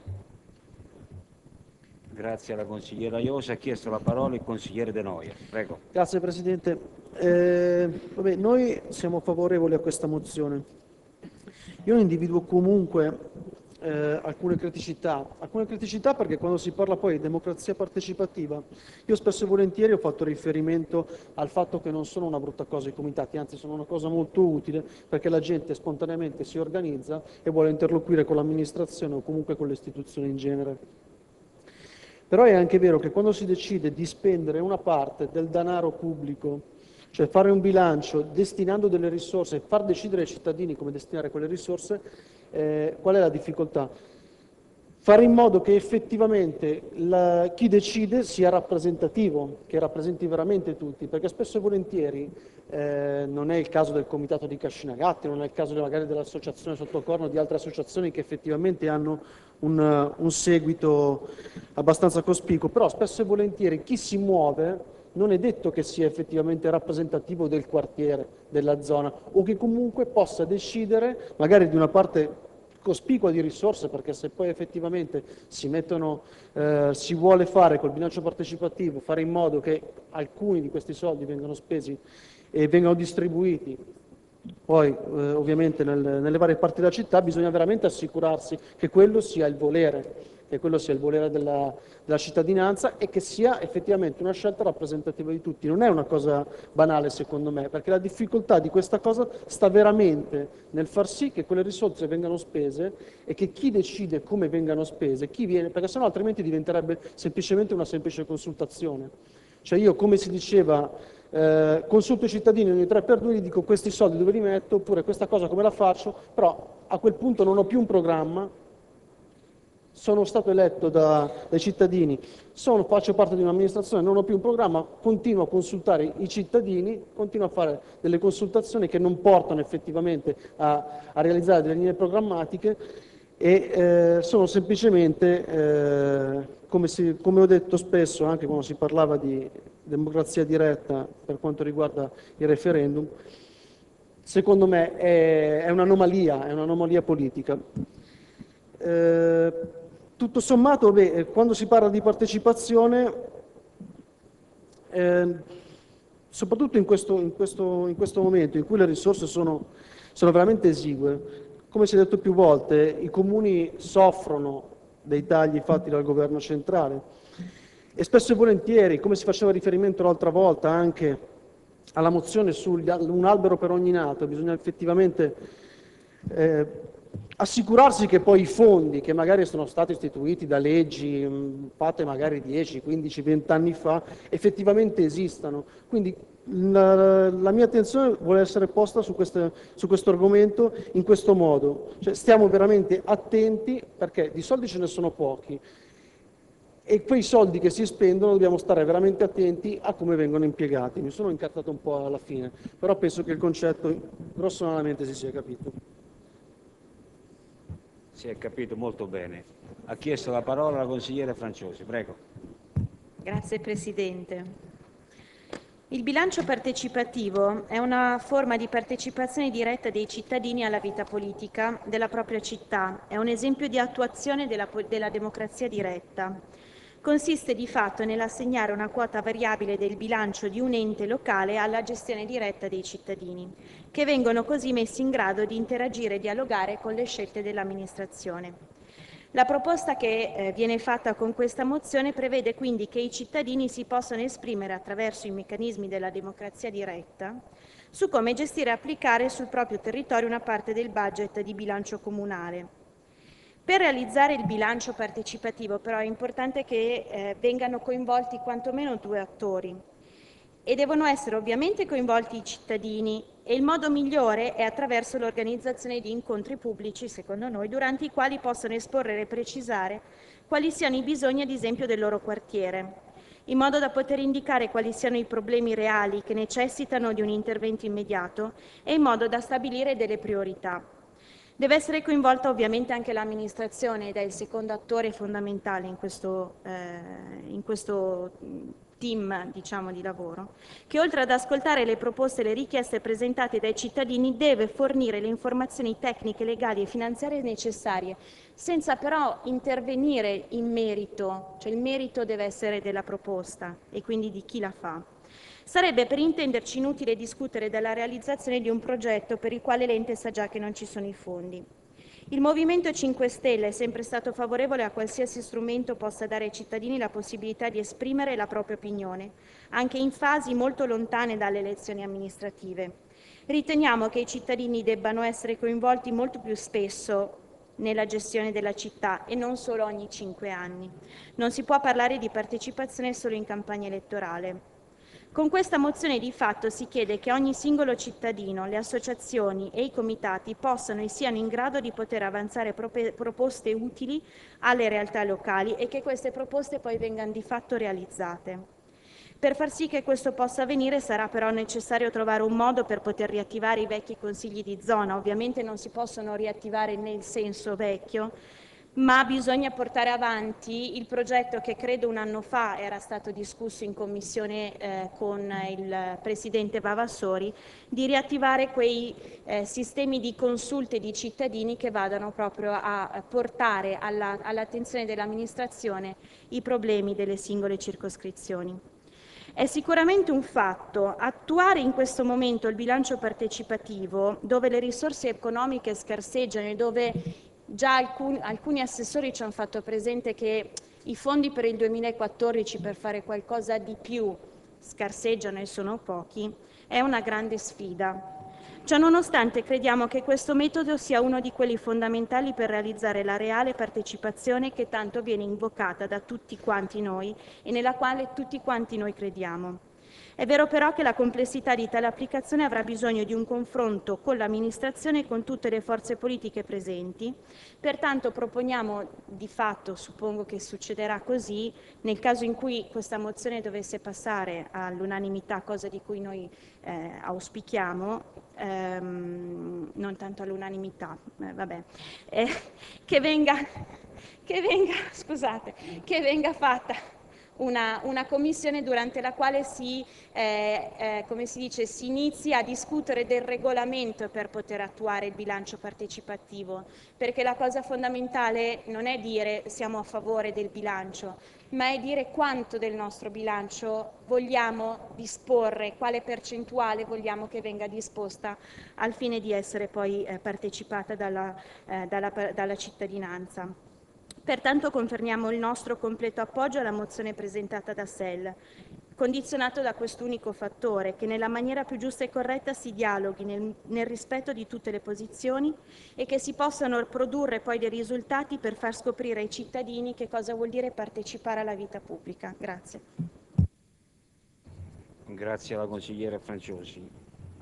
Grazie alla consigliera Iosa. Ha chiesto la parola il consigliere De Noia. Prego. Grazie Presidente. Vabbè, noi siamo favorevoli a questa mozione. Io individuo comunque alcune criticità perché quando si parla poi di democrazia partecipativa, io spesso e volentieri ho fatto riferimento al fatto che non sono una brutta cosa i comitati, anzi sono una cosa molto utile perché la gente spontaneamente si organizza e vuole interloquire con l'amministrazione o comunque con le istituzioni in genere. Però è anche vero che quando si decide di spendere una parte del denaro pubblico, cioè fare un bilancio destinando delle risorse e far decidere ai cittadini come destinare quelle risorse, qual è la difficoltà? Fare in modo che effettivamente chi decide sia rappresentativo, che rappresenti veramente tutti, perché spesso e volentieri non è il caso del comitato di Cascinagatti, non è il caso magari dell'associazione Sottocorno, di altre associazioni che effettivamente hanno un seguito abbastanza cospicuo, però spesso e volentieri chi si muove non è detto che sia effettivamente rappresentativo del quartiere, della zona, o che comunque possa decidere magari di una parte cospicua di risorse, perché se poi effettivamente si vuole fare col bilancio partecipativo, fare in modo che alcuni di questi soldi vengano spesi e vengano distribuiti poi ovviamente nelle varie parti della città, bisogna veramente assicurarsi che quello sia il volere, della cittadinanza e che sia effettivamente una scelta rappresentativa di tutti. Non è una cosa banale secondo me, perché la difficoltà di questa cosa sta veramente nel far sì che quelle risorse vengano spese e che chi decide come vengano spese, chi viene, perché sennò altrimenti diventerebbe semplicemente una semplice consultazione. Cioè io, come si diceva, consulto i cittadini ogni 3x2, gli dico questi soldi dove li metto, oppure questa cosa come la faccio, però a quel punto non ho più un programma, sono stato eletto dai cittadini, faccio parte di un'amministrazione, non ho più un programma, continuo a consultare i cittadini, continuo a fare delle consultazioni che non portano effettivamente a realizzare delle linee programmatiche e sono semplicemente, come ho detto spesso anche quando si parlava di democrazia diretta per quanto riguarda il referendum, secondo me è un'anomalia politica. Tutto sommato, quando si parla di partecipazione, soprattutto in questo momento in cui le risorse sono veramente esigue, come si è detto più volte, i comuni soffrono dei tagli fatti dal governo centrale e spesso e volentieri, come si faceva riferimento l'altra volta anche alla mozione su un albero per ogni nato, bisogna effettivamente assicurarsi che poi i fondi che magari sono stati istituiti da leggi fatte magari 10, 15, 20 anni fa effettivamente esistano. Quindi la mia attenzione vuole essere posta su questo argomento in questo modo, cioè stiamo veramente attenti perché di soldi ce ne sono pochi e quei soldi che si spendono dobbiamo stare veramente attenti a come vengono impiegati. Mi sono incartato un po' alla fine, però penso che il concetto grossolanamente si sia capito. Si è capito molto bene. Ha chiesto la parola la consigliera Franciosi, prego. Grazie Presidente. Il bilancio partecipativo è una forma di partecipazione diretta dei cittadini alla vita politica della propria città, è un esempio di attuazione della democrazia diretta. consiste di fatto nell'assegnare una quota variabile del bilancio di un ente locale alla gestione diretta dei cittadini, che vengono così messi in grado di interagire e dialogare con le scelte dell'amministrazione. La proposta che viene fatta con questa mozione prevede quindi che i cittadini si possano esprimere attraverso i meccanismi della democrazia diretta su come gestire e applicare sul proprio territorio una parte del budget di bilancio comunale. Per realizzare il bilancio partecipativo però è importante che vengano coinvolti quantomeno 2 attori e devono essere ovviamente coinvolti i cittadini, e il modo migliore è attraverso l'organizzazione di incontri pubblici, secondo noi, durante i quali possono esporre e precisare quali siano i bisogni, ad esempio, del loro quartiere, in modo da poter indicare quali siano i problemi reali che necessitano di un intervento immediato e in modo da stabilire delle priorità. Deve essere coinvolta ovviamente anche l'amministrazione ed è il secondo attore fondamentale in questo team, diciamo, di lavoro, che oltre ad ascoltare le proposte e le richieste presentate dai cittadini deve fornire le informazioni tecniche, legali e finanziarie necessarie, senza però intervenire in merito, cioè il merito deve essere della proposta e quindi di chi la fa. Sarebbe, per intenderci, inutile discutere della realizzazione di un progetto per il quale l'ente sa già che non ci sono i fondi. Il Movimento 5 Stelle è sempre stato favorevole a qualsiasi strumento possa dare ai cittadini la possibilità di esprimere la propria opinione, anche in fasi molto lontane dalle elezioni amministrative. Riteniamo che i cittadini debbano essere coinvolti molto più spesso nella gestione della città e non solo ogni 5 anni. Non si può parlare di partecipazione solo in campagna elettorale. Con questa mozione di fatto si chiede che ogni singolo cittadino, le associazioni e i comitati possano e siano in grado di poter avanzare proposte utili alle realtà locali e che queste proposte poi vengano di fatto realizzate. Per far sì che questo possa avvenire sarà però necessario trovare un modo per poter riattivare i vecchi consigli di zona. Ovviamente non si possono riattivare nel senso vecchio, ma bisogna portare avanti il progetto che credo un anno fa era stato discusso in commissione con il Presidente Vavassori, di riattivare quei sistemi di consulte di cittadini che vadano proprio a portare all'attenzione dell'amministrazione i problemi delle singole circoscrizioni. È sicuramente un fatto attuare in questo momento il bilancio partecipativo, dove le risorse economiche scarseggiano e dove già alcuni assessori ci hanno fatto presente che i fondi per il 2014 per fare qualcosa di più scarseggiano e sono pochi, è una grande sfida. Ciononostante crediamo che questo metodo sia uno di quelli fondamentali per realizzare la reale partecipazione che tanto viene invocata da tutti quanti noi e nella quale tutti quanti noi crediamo. È vero però che la complessità di tale applicazione avrà bisogno di un confronto con l'amministrazione e con tutte le forze politiche presenti, pertanto proponiamo di fatto, suppongo che succederà così, nel caso in cui questa mozione dovesse passare all'unanimità, cosa di cui noi auspichiamo, non tanto all'unanimità, che venga fatta una commissione durante la quale si inizi a discutere del regolamento per poter attuare il bilancio partecipativo, perché la cosa fondamentale non è dire siamo a favore del bilancio, ma è dire quanto del nostro bilancio vogliamo disporre, quale percentuale vogliamo che venga disposta al fine di essere poi partecipata dalla cittadinanza. Pertanto confermiamo il nostro completo appoggio alla mozione presentata da SEL, condizionato da quest'unico fattore, che nella maniera più giusta e corretta si dialoghi nel rispetto di tutte le posizioni e che si possano produrre poi dei risultati per far scoprire ai cittadini che cosa vuol dire partecipare alla vita pubblica. Grazie. Grazie alla consigliera Franciosi.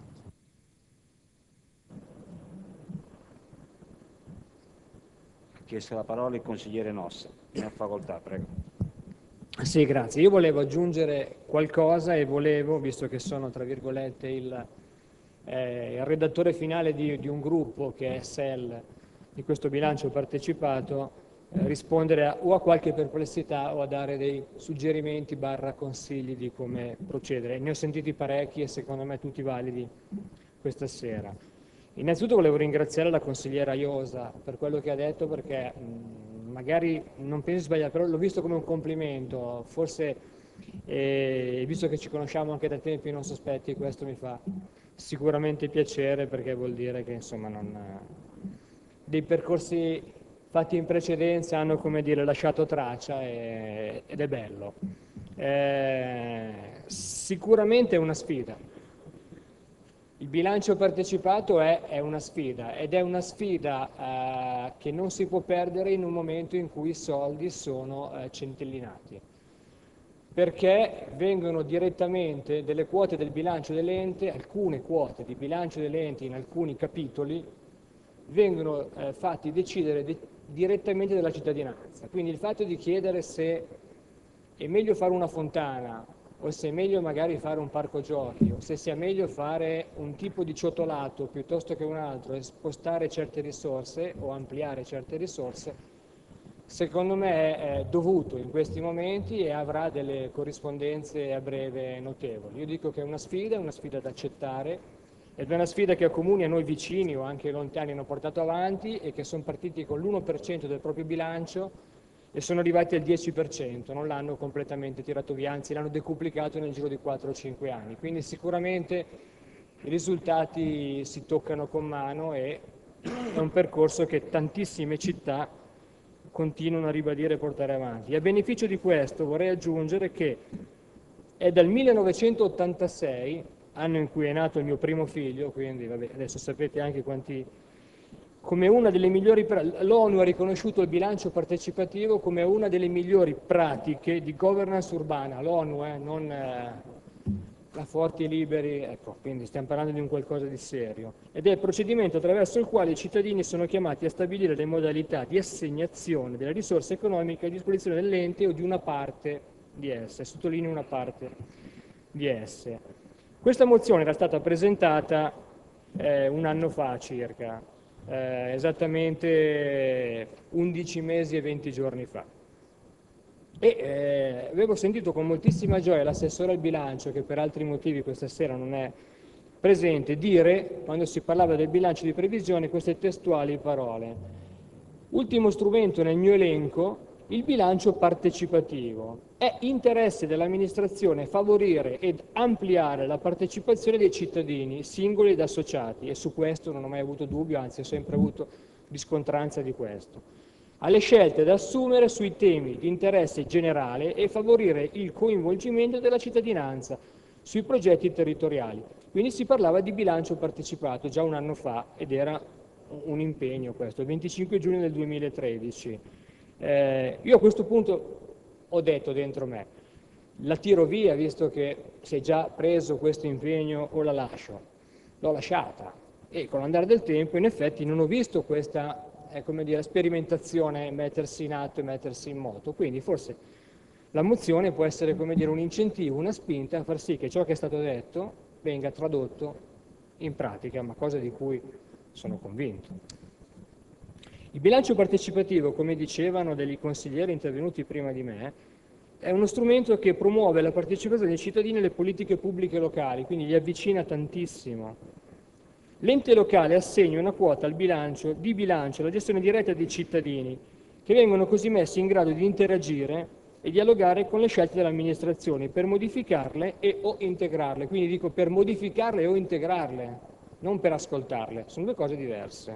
Ha chiesto la parola il consigliere Nossa. Ne ha facoltà, prego. Sì, grazie. Io volevo aggiungere qualcosa e volevo, visto che sono, tra virgolette, il redattore finale di un gruppo che è SEL di questo bilancio partecipato, rispondere o a qualche perplessità o a dare dei suggerimenti / consigli di come procedere. Ne ho sentiti parecchi e secondo me tutti validi questa sera. Innanzitutto volevo ringraziare la consigliera Iosa per quello che ha detto, perché magari non penso sbagliare, però l'ho visto come un complimento, forse visto che ci conosciamo anche da tempi non sospetti, questo mi fa sicuramente piacere, perché vuol dire che insomma dei percorsi fatti in precedenza hanno, come dire, lasciato traccia ed è bello. Sicuramente è una sfida. Il bilancio partecipato è una sfida, ed è una sfida che non si può perdere in un momento in cui i soldi sono centellinati, perché vengono direttamente delle quote del bilancio dell'ente, alcune quote di bilancio dell'ente in alcuni capitoli vengono fatti decidere direttamente dalla cittadinanza. Quindi il fatto di chiedere se è meglio fare una fontana o se è meglio magari fare un parco giochi, o se sia meglio fare un tipo di ciottolato piuttosto che un altro e spostare certe risorse o ampliare certe risorse, secondo me è dovuto in questi momenti e avrà delle corrispondenze a breve notevoli. Io dico che è una sfida da accettare, ed è una sfida che comuni a noi vicini o anche lontani hanno portato avanti e che sono partiti con l'1% del proprio bilancio e sono arrivati al 10%, non l'hanno completamente tirato via, anzi l'hanno decuplicato nel giro di 4 o 5 anni. Quindi sicuramente i risultati si toccano con mano e è un percorso che tantissime città continuano a ribadire e portare avanti. E a beneficio di questo vorrei aggiungere che è dal 1986, anno in cui è nato il mio primo figlio, quindi vabbè, adesso sapete anche quanti, come una delle migliori, l'ONU ha riconosciuto il bilancio partecipativo come una delle migliori pratiche di governance urbana, l'ONU, non la Forti e Liberi, ecco, quindi stiamo parlando di un qualcosa di serio, ed è il procedimento attraverso il quale i cittadini sono chiamati a stabilire le modalità di assegnazione delle risorse economiche a disposizione dell'ente o di una parte di esse, sottolineo una parte di esse. Questa mozione era stata presentata un anno fa circa, esattamente 11 mesi e 20 giorni fa. E avevo sentito con moltissima gioia l'assessore al bilancio, che per altri motivi questa sera non è presente, dire, quando si parlava del bilancio di previsione, queste testuali parole: ultimo strumento nel mio elenco, il bilancio partecipativo. È interesse dell'amministrazione favorire ed ampliare la partecipazione dei cittadini, singoli ed associati, e su questo non ho mai avuto dubbio, anzi ho sempre avuto riscontranza di questo, alle scelte da assumere sui temi di interesse generale e favorire il coinvolgimento della cittadinanza sui progetti territoriali. Quindi si parlava di bilancio partecipato già un anno fa ed era un impegno questo, il 25 giugno del 2013. Io a questo punto ho detto dentro me, la tiro via visto che si è già preso questo impegno o la lascio? L'ho lasciata e con l'andare del tempo in effetti non ho visto questa come dire, sperimentazione mettersi in atto e mettersi in moto, quindi forse la mozione può essere come dire, un incentivo, una spinta a far sì che ciò che è stato detto venga tradotto in pratica, ma cosa di cui sono convinto. Il bilancio partecipativo, come dicevano degli consiglieri intervenuti prima di me, è uno strumento che promuove la partecipazione dei cittadini alle politiche pubbliche locali, quindi li avvicina tantissimo. L'ente locale assegna una quota di bilancio alla gestione diretta dei cittadini, che vengono così messi in grado di interagire e dialogare con le scelte delle amministrazioni per modificarle e o integrarle. Quindi dico per modificarle o integrarle, non per ascoltarle, sono due cose diverse.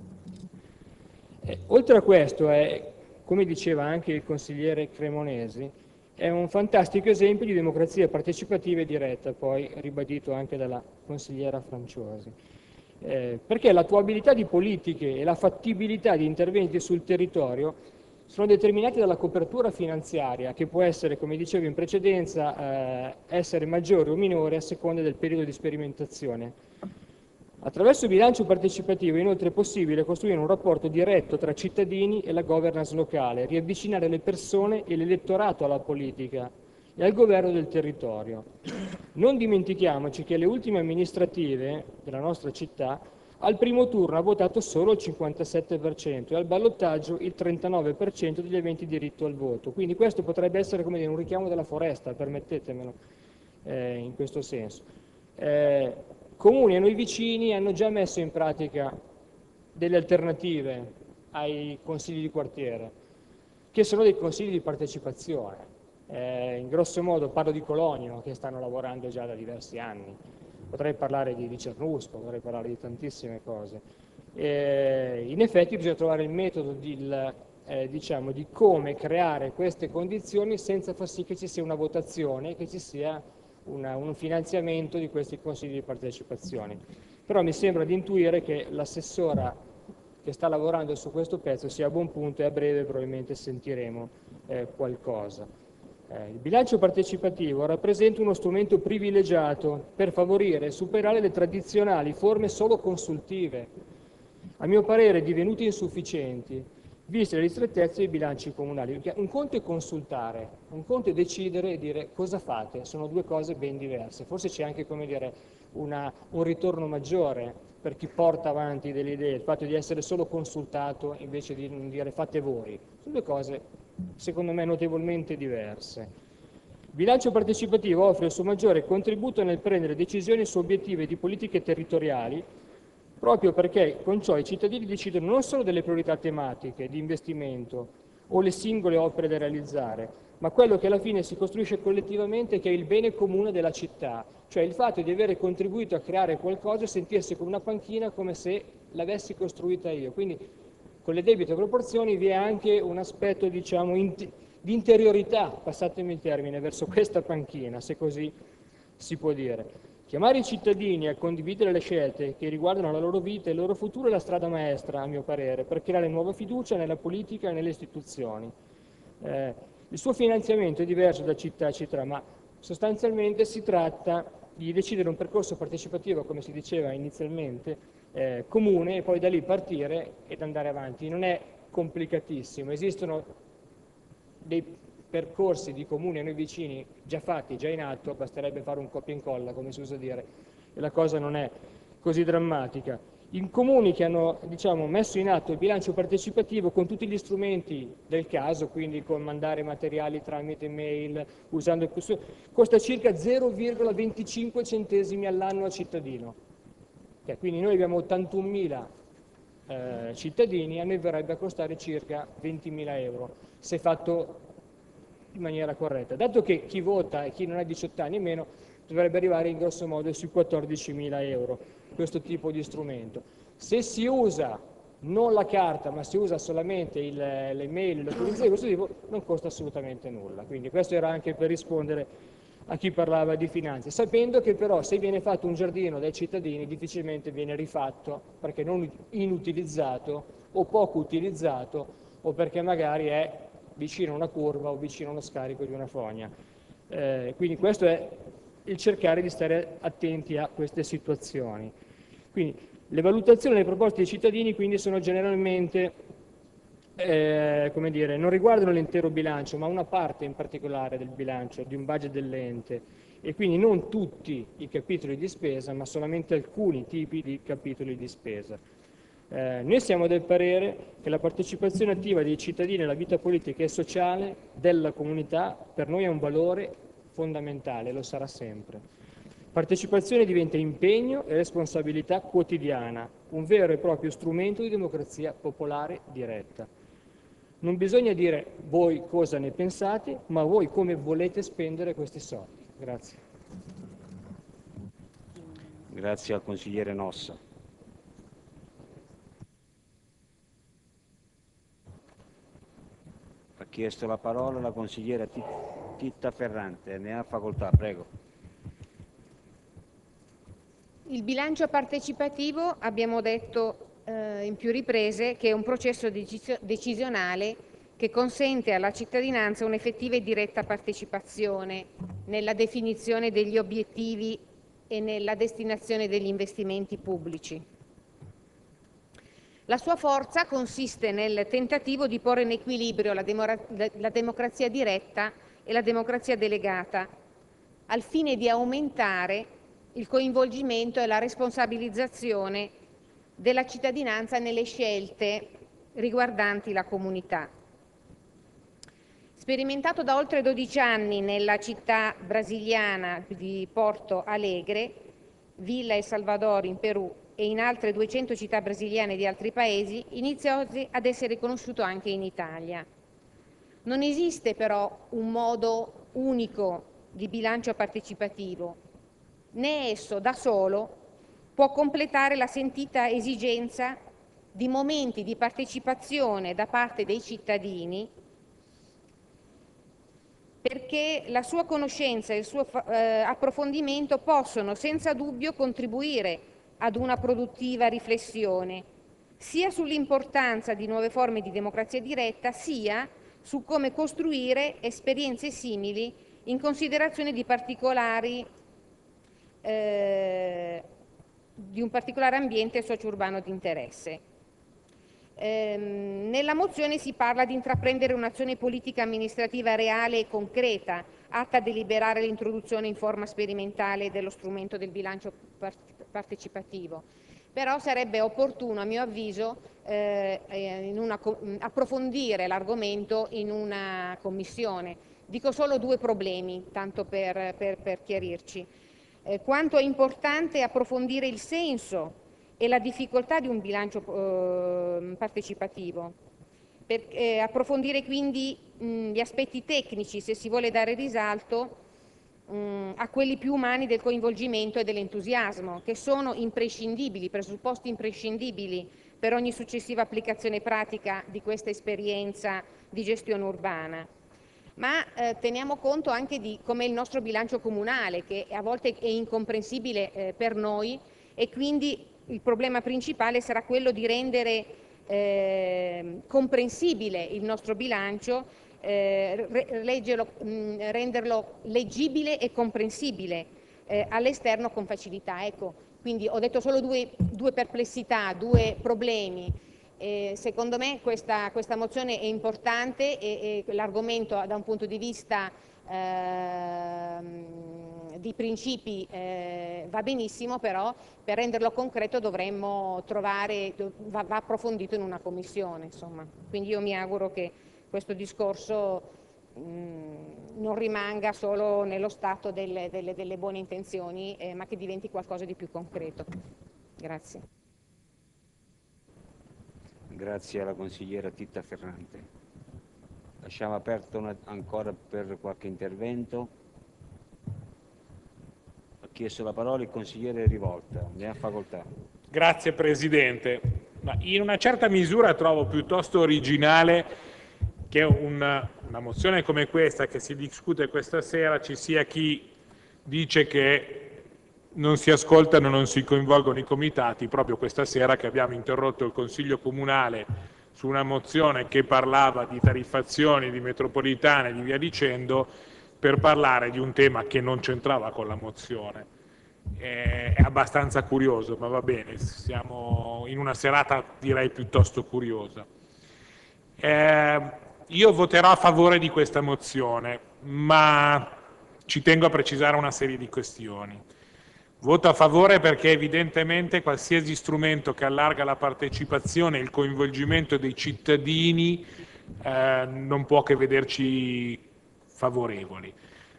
Oltre a questo, come diceva anche il consigliere Cremonesi, è un fantastico esempio di democrazia partecipativa e diretta, poi ribadito anche dalla consigliera Franciosi. Perché l'attuabilità di politiche e la fattibilità di interventi sul territorio sono determinati dalla copertura finanziaria, che può essere, come dicevo in precedenza, essere maggiore o minore a seconda del periodo di sperimentazione. Attraverso il bilancio partecipativo è inoltre possibile costruire un rapporto diretto tra cittadini e la governance locale, riavvicinare le persone e l'elettorato alla politica e al governo del territorio. Non dimentichiamoci che le ultime amministrative della nostra città al primo turno ha votato solo il 57% e al ballottaggio il 39% degli aventi diritto al voto. Quindi questo potrebbe essere come dire, un richiamo della foresta, permettetemelo in questo senso. Comuni a noi vicini hanno già messo in pratica delle alternative ai consigli di quartiere. che sono dei consigli di partecipazione. In grosso modo parlo di Colonio, che stanno lavorando già da diversi anni, potrei parlare di Cernusco, potrei parlare di tantissime cose. In effetti bisogna trovare il metodo diciamo, di come creare queste condizioni senza far sì che ci sia una votazione, che ci sia un finanziamento di questi consigli di partecipazione. Però mi sembra di intuire che l'assessora che sta lavorando su questo pezzo sia a buon punto e a breve probabilmente sentiremo qualcosa. Il bilancio partecipativo rappresenta uno strumento privilegiato per favorire e superare le tradizionali forme solo consultive, a mio parere divenute insufficienti, viste le ristrettezze dei bilanci comunali. Perché un conto è consultare, un conto è decidere e dire cosa fate, sono due cose ben diverse. Forse c'è anche, come dire, un ritorno maggiore per chi porta avanti delle idee, il fatto di essere solo consultato invece di non dire fate voi. Sono due cose, secondo me, notevolmente diverse. Il bilancio partecipativo offre il suo maggiore contributo nel prendere decisioni su obiettivi di politiche territoriali, proprio perché con ciò i cittadini decidono non solo delle priorità tematiche di investimento o le singole opere da realizzare, ma quello che alla fine si costruisce collettivamente, che è il bene comune della città, cioè il fatto di avere contribuito a creare qualcosa e sentirsi con una panchina come se l'avessi costruita io. Quindi con le debite proporzioni vi è anche un aspetto, diciamo, di interiorità, passatemi il termine, verso questa panchina, se così si può dire. Chiamare i cittadini a condividere le scelte che riguardano la loro vita e il loro futuro è la strada maestra, a mio parere, per creare nuova fiducia nella politica e nelle istituzioni. Il suo finanziamento è diverso da città a città, ma sostanzialmente si tratta di decidere un percorso partecipativo, come si diceva inizialmente, comune, e poi da lì partire ed andare avanti. Non è complicatissimo, esistono dei percorsi di comuni a noi vicini già fatti, già in atto, basterebbe fare un copia e incolla, come si usa dire, e la cosa non è così drammatica. I comuni che hanno, diciamo, messo in atto il bilancio partecipativo con tutti gli strumenti del caso, quindi con mandare materiali tramite mail, usando il costa circa 0,25 centesimi all'anno al cittadino. Quindi noi abbiamo 81.000 cittadini, a noi verrebbe a costare circa 20.000 euro, se fatto in maniera corretta. Dato che chi vota e chi non ha 18 anni e meno dovrebbe arrivare in grosso modo sui 14.000 euro questo tipo di strumento. Se si usa non la carta, ma si usa solamente le mail, le utilizzazioni di questo tipo, non costa assolutamente nulla. Quindi questo era anche per rispondere a chi parlava di finanze, sapendo che però se viene fatto un giardino dai cittadini difficilmente viene rifatto perché non inutilizzato o poco utilizzato o perché magari è vicino a una curva o vicino a uno scarico di una fogna. Quindi questo è il cercare di stare attenti a queste situazioni. Quindi le valutazioni e le proposte dei cittadini quindi sono generalmente, come dire, non riguardano l'intero bilancio, ma una parte in particolare del bilancio, di un budget dell'ente, e quindi non tutti i capitoli di spesa, ma solamente alcuni tipi di capitoli di spesa. Noi siamo del parere che la partecipazione attiva dei cittadini alla vita politica e sociale della comunità per noi è un valore fondamentale, lo sarà sempre. Partecipazione diventa impegno e responsabilità quotidiana, un vero e proprio strumento di democrazia popolare diretta. Non bisogna dire voi cosa ne pensate, ma voi come volete spendere questi soldi. Grazie. Grazie al consigliere Nossa. Ha chiesto la parola la consigliera Titta Ferrante, ne ha facoltà, prego. Il bilancio partecipativo, abbiamo detto in più riprese, che è un processo decisionale che consente alla cittadinanza un'effettiva e diretta partecipazione nella definizione degli obiettivi e nella destinazione degli investimenti pubblici. La sua forza consiste nel tentativo di porre in equilibrio la democrazia diretta e la democrazia delegata, al fine di aumentare il coinvolgimento e la responsabilizzazione della cittadinanza nelle scelte riguardanti la comunità. Sperimentato da oltre 12 anni nella città brasiliana di Porto Alegre, Villa El Salvador in Perù e in altre 200 città brasiliane di altri paesi, inizia oggi ad essere riconosciuto anche in Italia. Non esiste però un modo unico di bilancio partecipativo, né esso da solo può completare la sentita esigenza di momenti di partecipazione da parte dei cittadini, perché la sua conoscenza e il suo approfondimento possono senza dubbio contribuire ad una produttiva riflessione sia sull'importanza di nuove forme di democrazia diretta, sia su come costruire esperienze simili in considerazione di un particolare ambiente socio-urbano di interesse. Nella mozione si parla di intraprendere un'azione politica amministrativa reale e concreta, atta a deliberare l'introduzione in forma sperimentale dello strumento del bilancio partecipativo. Però sarebbe opportuno, a mio avviso, approfondire l'argomento in una commissione. Dico solo due problemi, tanto per chiarirci. Quanto è importante approfondire il senso e la difficoltà di un bilancio partecipativo, approfondire quindi gli aspetti tecnici se si vuole dare risalto a quelli più umani del coinvolgimento e dell'entusiasmo, che sono imprescindibili, presupposti imprescindibili per ogni successiva applicazione pratica di questa esperienza di gestione urbana. Ma teniamo conto anche di come il nostro bilancio comunale, che a volte è incomprensibile per noi, e quindi il problema principale sarà quello di rendere comprensibile il nostro bilancio, renderlo leggibile e comprensibile all'esterno con facilità. Ecco, quindi ho detto solo due perplessità, due problemi. Secondo me questa mozione è importante e l'argomento da un punto di vista di principi va benissimo, però per renderlo concreto dovremmo va approfondito in una commissione, insomma. Quindi io mi auguro che questo discorso non rimanga solo nello stato delle buone intenzioni, ma che diventi qualcosa di più concreto. Grazie. Grazie alla consigliera Titta Ferrante. Lasciamo aperto ancora per qualche intervento. Ha chiesto la parola il consigliere Rivolta. Ne ha facoltà. Grazie Presidente. In una certa misura trovo piuttosto originale che una mozione come questa che si discute questa sera ci sia chi dice che non si ascoltano e non si coinvolgono i comitati, proprio questa sera che abbiamo interrotto il Consiglio Comunale su una mozione che parlava di tariffazioni, di metropolitane e di via dicendo, per parlare di un tema che non c'entrava con la mozione. È abbastanza curioso, ma va bene, siamo in una serata direi piuttosto curiosa. Io voterò a favore di questa mozione, ma ci tengo a precisare una serie di questioni. Voto a favore perché evidentemente qualsiasi strumento che allarga la partecipazione e il coinvolgimento dei cittadini non può che vederci favorevoli.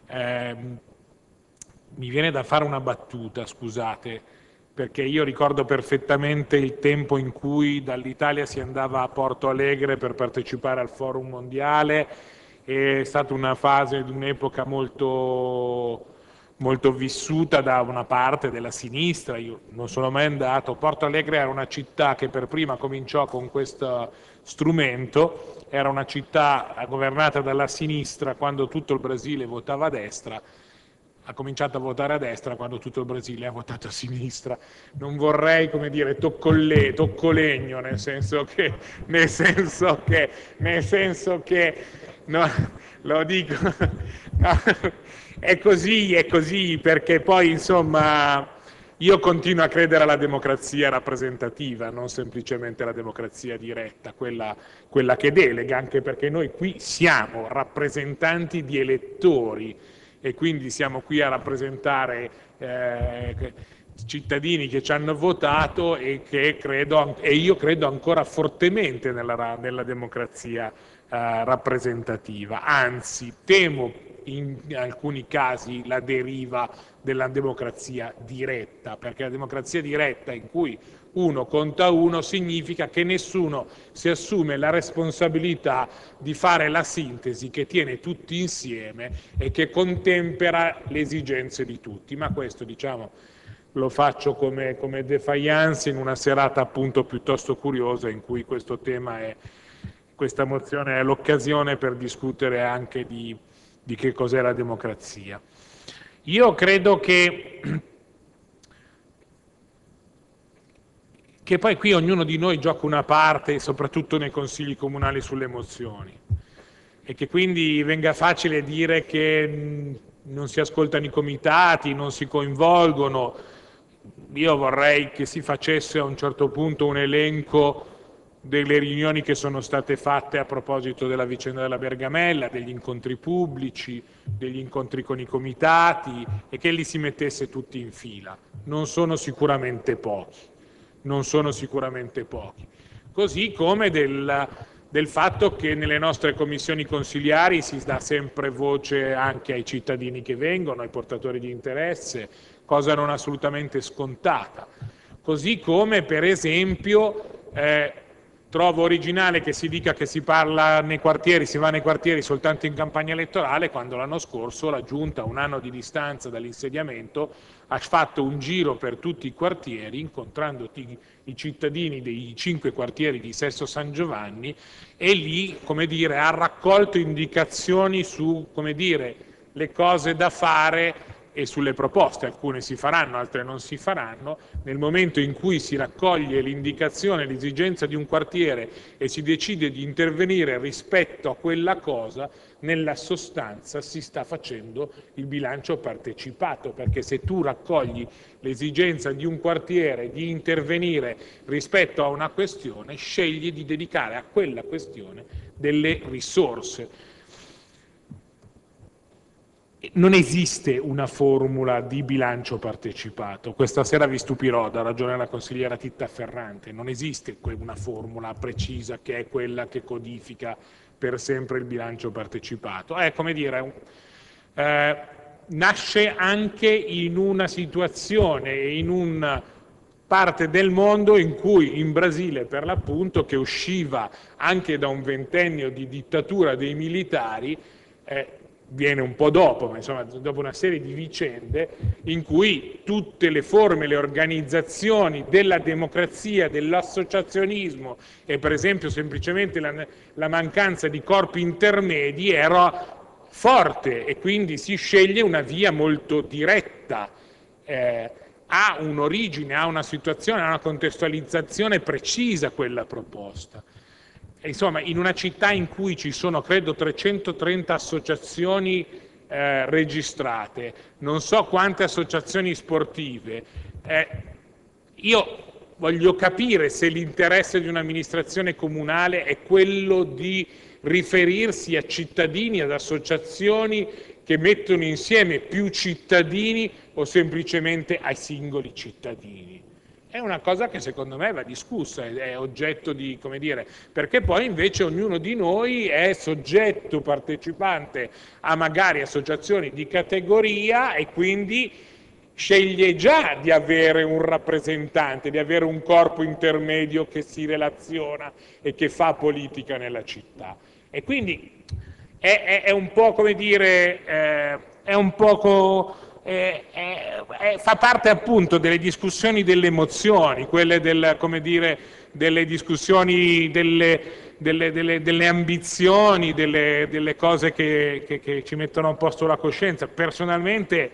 Mi viene da fare una battuta, scusate, perché io ricordo perfettamente il tempo in cui dall'Italia si andava a Porto Alegre per partecipare al Forum Mondiale. È stata una fase, un'epoca molto vissuta da una parte della sinistra. Io non sono mai andato. Porto Alegre era una città che per prima cominciò con questo strumento, era una città governata dalla sinistra quando tutto il Brasile votava a destra, ha cominciato a votare a destra quando tutto il Brasile ha votato a sinistra. Non vorrei, come dire, toccolegno, nel senso che no, lo dico, no, è così, perché poi insomma io continuo a credere alla democrazia rappresentativa, non semplicemente alla democrazia diretta, quella che delega, anche perché noi qui siamo rappresentanti di elettori e quindi siamo qui a rappresentare cittadini che ci hanno votato e io credo ancora fortemente nella democrazia rappresentativa, anzi temo in alcuni casi la deriva della democrazia diretta, perché la democrazia diretta in cui uno conta uno significa che nessuno si assume la responsabilità di fare la sintesi che tiene tutti insieme e che contempera le esigenze di tutti, ma questo diciamo lo faccio come defiance in una serata appunto piuttosto curiosa in cui questo tema questa mozione è l'occasione per discutere anche di che cos'è la democrazia. Io credo che poi qui ognuno di noi gioca una parte, soprattutto nei consigli comunali, sulle mozioni, e che quindi venga facile dire che non si ascoltano i comitati, non si coinvolgono. Io vorrei che si facesse a un certo punto un elenco delle riunioni che sono state fatte a proposito della vicenda della Bergamella, degli incontri pubblici, degli incontri con i comitati, e che li si mettesse tutti in fila. Non sono sicuramente pochi. Così come del fatto che nelle nostre commissioni consiliari si dà sempre voce anche ai cittadini che vengono, ai portatori di interesse, cosa non assolutamente scontata. Così come, per esempio, trovo originale che si dica che si parla nei quartieri, si va nei quartieri soltanto in campagna elettorale, quando l'anno scorso la Giunta, un anno di distanza dall'insediamento, ha fatto un giro per tutti i quartieri, incontrando i cittadini dei 5 quartieri di Sesto San Giovanni, e lì, come dire, ha raccolto indicazioni su, come dire, le cose da fare e sulle proposte. Alcune si faranno, altre non si faranno. Nel momento in cui si raccoglie l'indicazione, l'esigenza di un quartiere e si decide di intervenire rispetto a quella cosa, nella sostanza si sta facendo il bilancio partecipato, perché se tu raccogli l'esigenza di un quartiere di intervenire rispetto a una questione, scegli di dedicare a quella questione delle risorse. Non esiste una formula di bilancio partecipato. Questa sera vi stupirò, da ragione la consigliera Titta Ferrante, non esiste una formula precisa che è quella che codifica per sempre il bilancio partecipato. È come dire, nasce anche in una situazione e in una parte del mondo in cui, in Brasile per l'appunto, che usciva anche da un ventennio di dittatura dei militari, viene un po' dopo, ma insomma dopo una serie di vicende in cui tutte le forme, le organizzazioni della democrazia, dell'associazionismo e per esempio semplicemente la mancanza di corpi intermedi era forte, e quindi si sceglie una via molto diretta, ha un'origine, ha una situazione, ha una contestualizzazione precisa quella proposta. Insomma, in una città in cui ci sono, credo, 330 associazioni registrate, non so quante associazioni sportive, io voglio capire se l'interesse di un'amministrazione comunale è quello di riferirsi a cittadini, ad associazioni che mettono insieme più cittadini o semplicemente ai singoli cittadini. È una cosa che secondo me va discussa, è oggetto di, come dire, perché poi invece ognuno di noi è soggetto partecipante a magari associazioni di categoria e quindi sceglie già di avere un rappresentante, di avere un corpo intermedio che si relaziona e che fa politica nella città. E quindi è un po', come dire, è un poco... fa parte appunto delle discussioni delle emozioni, quelle come dire, delle discussioni delle ambizioni, delle cose che ci mettono a posto la coscienza. Personalmente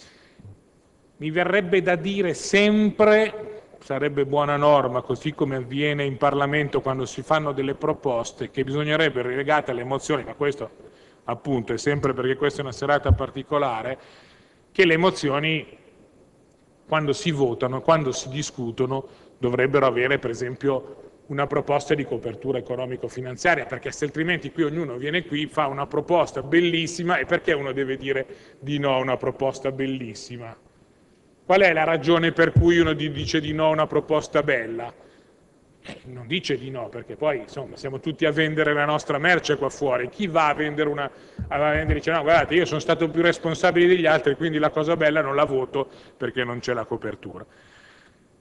mi verrebbe da dire sempre, sarebbe buona norma, così come avviene in Parlamento quando si fanno delle proposte, che bisognerebbe relegate alle emozioni, ma questo appunto è sempre perché questa è una serata particolare, che le mozioni, quando si votano, quando si discutono, dovrebbero avere per esempio una proposta di copertura economico-finanziaria, perché se altrimenti qui ognuno viene qui, fa una proposta bellissima, e perché uno deve dire di no a una proposta bellissima? Qual è la ragione per cui uno dice di no a una proposta bella? Non dice di no, perché poi insomma siamo tutti a vendere la nostra merce qua fuori. Chi va a vendere dice no, guardate, io sono stato più responsabile degli altri, quindi la cosa bella non la voto perché non c'è la copertura.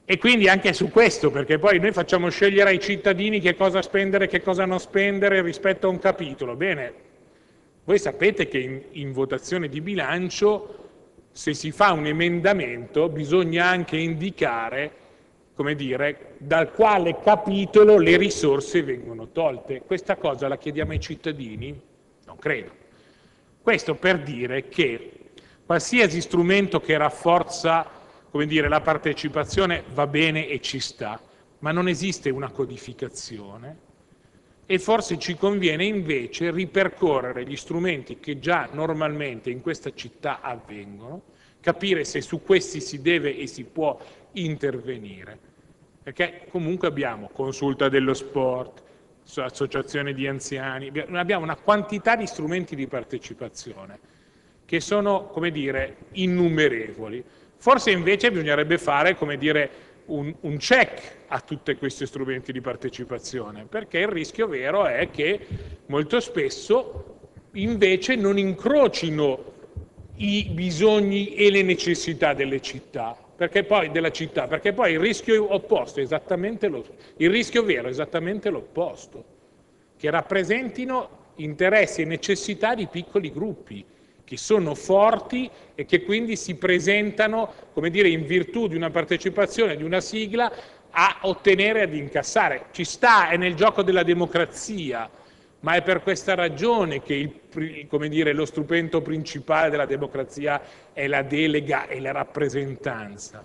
E quindi anche su questo, perché poi noi facciamo scegliere ai cittadini che cosa spendere e che cosa non spendere rispetto a un capitolo. Bene, voi sapete che in votazione di bilancio, se si fa un emendamento, bisogna anche indicare, come dire, dal quale capitolo le risorse vengono tolte. Questa cosa la chiediamo ai cittadini? Non credo. Questo per dire che qualsiasi strumento che rafforza, come dire, la partecipazione va bene e ci sta, ma non esiste una codificazione e forse ci conviene invece ripercorrere gli strumenti che già normalmente in questa città avvengono, capire se su questi si deve e si può intervenire, perché comunque abbiamo consulta dello sport, associazione di anziani, abbiamo una quantità di strumenti di partecipazione che sono, come dire, innumerevoli. Forse invece bisognerebbe fare, come dire, un check a tutti questi strumenti di partecipazione, perché il rischio vero è che molto spesso invece non incrocino i bisogni e le necessità delle città, perché poi il rischio opposto è esattamente il rischio vero è esattamente l'opposto, che rappresentino interessi e necessità di piccoli gruppi che sono forti e che quindi si presentano, come dire, in virtù di una partecipazione, di una sigla, a ottenere, ad incassare. Ci sta, è nel gioco della democrazia, ma è per questa ragione che come dire, lo strumento principale della democrazia è la delega e la rappresentanza.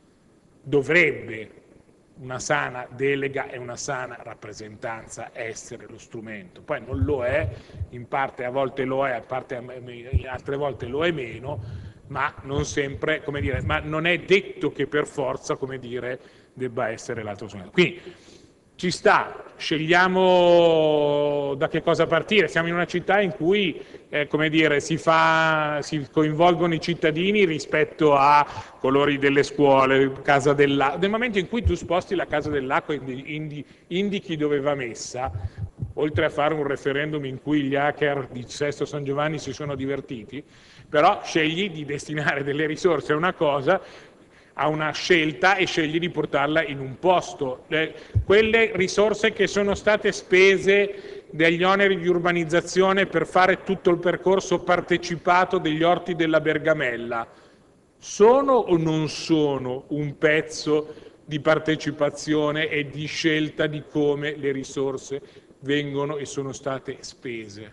Dovrebbe una sana delega e una sana rappresentanza essere lo strumento. Poi non lo è, in parte a volte lo è, altre volte lo è meno, ma non sempre, come dire, ma non è detto che per forza, come dire, debba essere l'altro strumento. Quindi ci sta, scegliamo da che cosa partire. Siamo in una città in cui come dire, si coinvolgono i cittadini rispetto a colori delle scuole, casa dell'acqua. Nel momento in cui tu sposti la casa dell'acqua e indichi dove va messa, oltre a fare un referendum in cui gli hacker di Sesto San Giovanni si sono divertiti, però scegli di destinare delle risorse a una cosa, a una scelta, e scegli di portarla in un posto. Quelle risorse che sono state spese degli oneri di urbanizzazione per fare tutto il percorso partecipato degli orti della Bergamella sono o non sono un pezzo di partecipazione e di scelta di come le risorse vengono e sono state spese?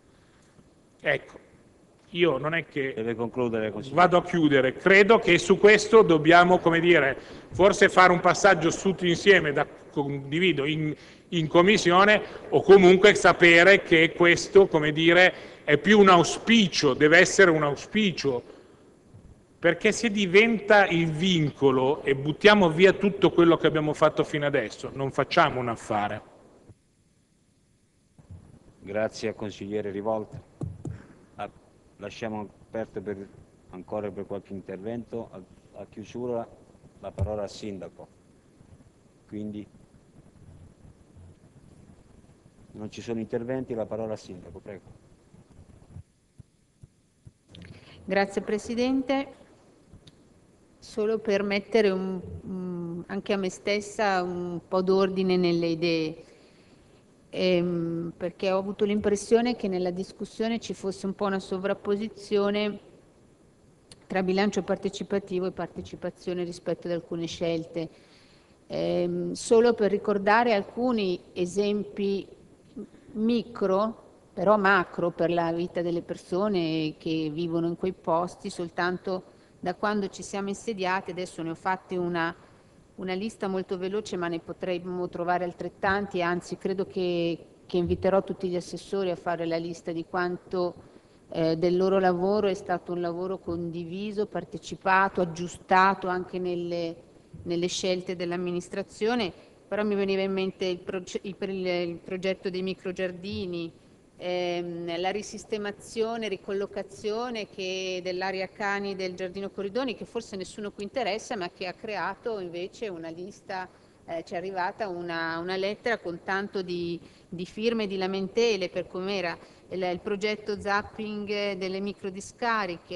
Ecco. Io non è che vado a chiudere, credo che su questo dobbiamo, come dire, forse fare un passaggio tutti insieme, condivido in commissione, o comunque sapere che questo, come dire, è più un auspicio, deve essere un auspicio, perché se diventa il vincolo e buttiamo via tutto quello che abbiamo fatto fino adesso, non facciamo un affare. Grazie al consigliere Rivolta. Lasciamo aperto ancora per qualche intervento. A chiusura la parola al sindaco. Quindi non ci sono interventi, la parola al sindaco, prego. Grazie Presidente. Solo per mettere anche a me stessa un po' d'ordine nelle idee. Perché ho avuto l'impressione che nella discussione ci fosse un po' una sovrapposizione tra bilancio partecipativo e partecipazione rispetto ad alcune scelte. Solo per ricordare alcuni esempi micro, però macro per la vita delle persone che vivono in quei posti, soltanto da quando ci siamo insediati. Adesso ne ho fatti una lista molto veloce, ma ne potremmo trovare altrettanti, anzi credo che inviterò tutti gli assessori a fare la lista di quanto del loro lavoro è stato un lavoro condiviso, partecipato, aggiustato anche nelle scelte dell'amministrazione. Però mi veniva in mente il progetto dei microgiardini, la risistemazione, ricollocazione dell'area cani del Giardino Corridoni, che forse nessuno qui interessa, ma che ha creato invece una lista, ci è arrivata una lettera con tanto di firme, di lamentele per com'era il progetto zapping delle microdiscariche,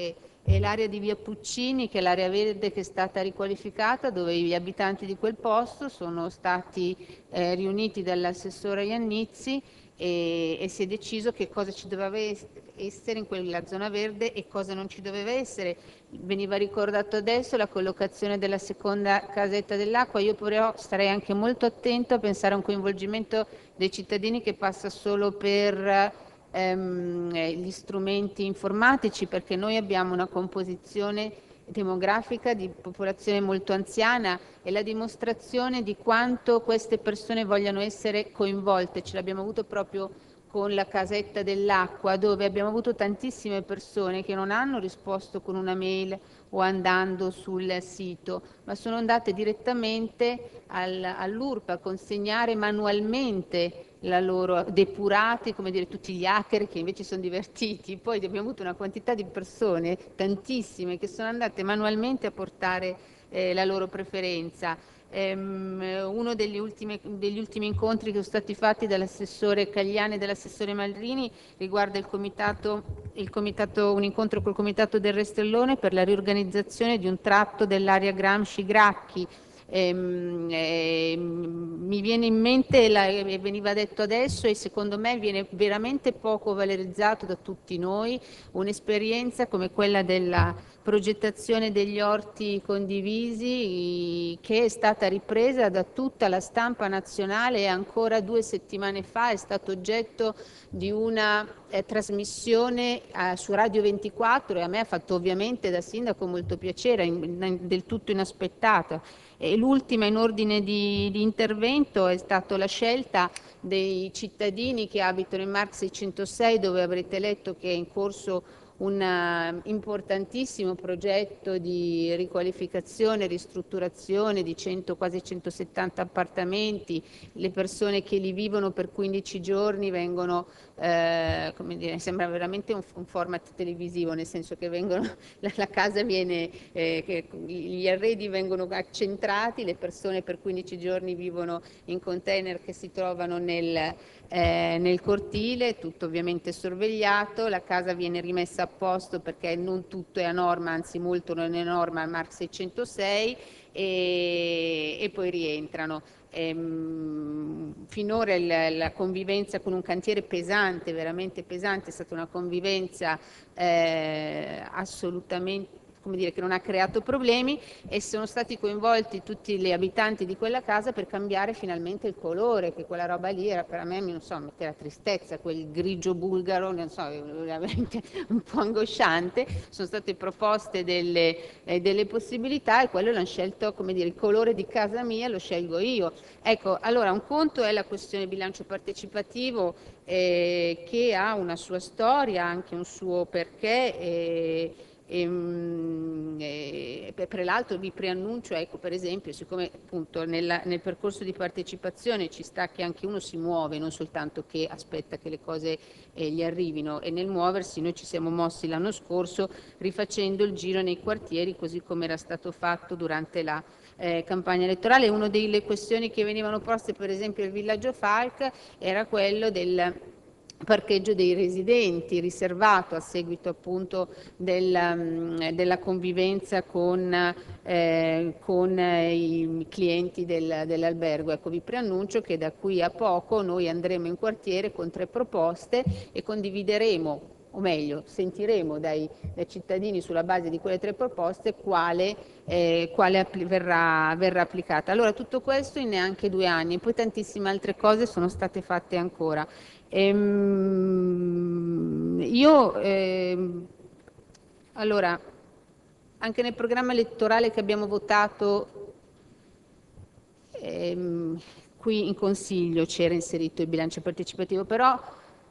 e l'area di via Puccini, che è l'area verde che è stata riqualificata, dove gli abitanti di quel posto sono stati riuniti dall'assessore Iannizzi e si è deciso che cosa ci doveva essere in quella zona verde e cosa non ci doveva essere. Veniva ricordato adesso la collocazione della seconda casetta dell'acqua, io però starei anche molto attento a pensare a un coinvolgimento dei cittadini che passa solo per gli strumenti informatici, perché noi abbiamo una composizione demografica di popolazione molto anziana e la dimostrazione di quanto queste persone vogliano essere coinvolte ce l'abbiamo avuto proprio con la casetta dell'acqua, dove abbiamo avuto tantissime persone che non hanno risposto con una mail o andando sul sito, ma sono andate direttamente all'URP a consegnare manualmente la loro, depurati, come dire, tutti gli hacker che invece sono divertiti. Poi abbiamo avuto una quantità di persone, tantissime, che sono andate manualmente a portare la loro preferenza. Uno degli ultimi incontri che sono stati fatti dall'assessore Cagliani e dall'assessore Maldrini riguarda un incontro col comitato del Restellone per la riorganizzazione di un tratto dell'area Gramsci-Gracchi. Mi viene in mente, veniva detto adesso e secondo me viene veramente poco valorizzato da tutti noi, un'esperienza come quella della progettazione degli orti condivisi che è stata ripresa da tutta la stampa nazionale e ancora 2 settimane fa è stato oggetto di una trasmissione su Radio 24 e a me ha fatto ovviamente da sindaco molto piacere, del tutto inaspettata. E l'ultima in ordine di intervento è stata la scelta dei cittadini che abitano in Marx 606, dove avrete letto che è in corso un importantissimo progetto di riqualificazione, ristrutturazione di quasi 170 appartamenti. Le persone che li vivono per 15 giorni vengono, come dire, sembra veramente un format televisivo, nel senso che la casa viene, gli arredi vengono accentrati, le persone per 15 giorni vivono in container che si trovano nel cortile, tutto ovviamente sorvegliato, la casa viene rimessa a posto perché non tutto è a norma, anzi molto non è a norma al Marx 606 e poi rientrano. Finora la convivenza con un cantiere pesante, veramente pesante, è stata una convivenza assolutamente, come dire, che non ha creato problemi e sono stati coinvolti tutti gli abitanti di quella casa per cambiare finalmente il colore, che quella roba lì era per me, non so, metteva tristezza, quel grigio bulgaro, non so, veramente un po' angosciante. Sono state proposte delle possibilità e quello l'hanno scelto, come dire, il colore di casa mia lo scelgo io. Ecco, allora un conto è la questione bilancio partecipativo che ha una sua storia, anche un suo perché. Per l'altro vi preannuncio, ecco, per esempio, siccome appunto nel percorso di partecipazione ci sta che anche uno si muove, non soltanto che aspetta che le cose gli arrivino, e nel muoversi noi ci siamo mossi l'anno scorso rifacendo il giro nei quartieri così come era stato fatto durante la campagna elettorale. Una delle questioni che venivano poste, per esempio al villaggio Falk, era quello del parcheggio dei residenti riservato a seguito appunto della convivenza con i clienti dell'albergo. Ecco, vi preannuncio che da qui a poco noi andremo in quartiere con 3 proposte e condivideremo, o meglio, sentiremo dai cittadini sulla base di quelle 3 proposte quale verrà applicata. Allora, tutto questo in neanche 2 anni e poi tantissime altre cose sono state fatte ancora. Allora, anche nel programma elettorale che abbiamo votato qui in Consiglio c'era inserito il bilancio partecipativo, però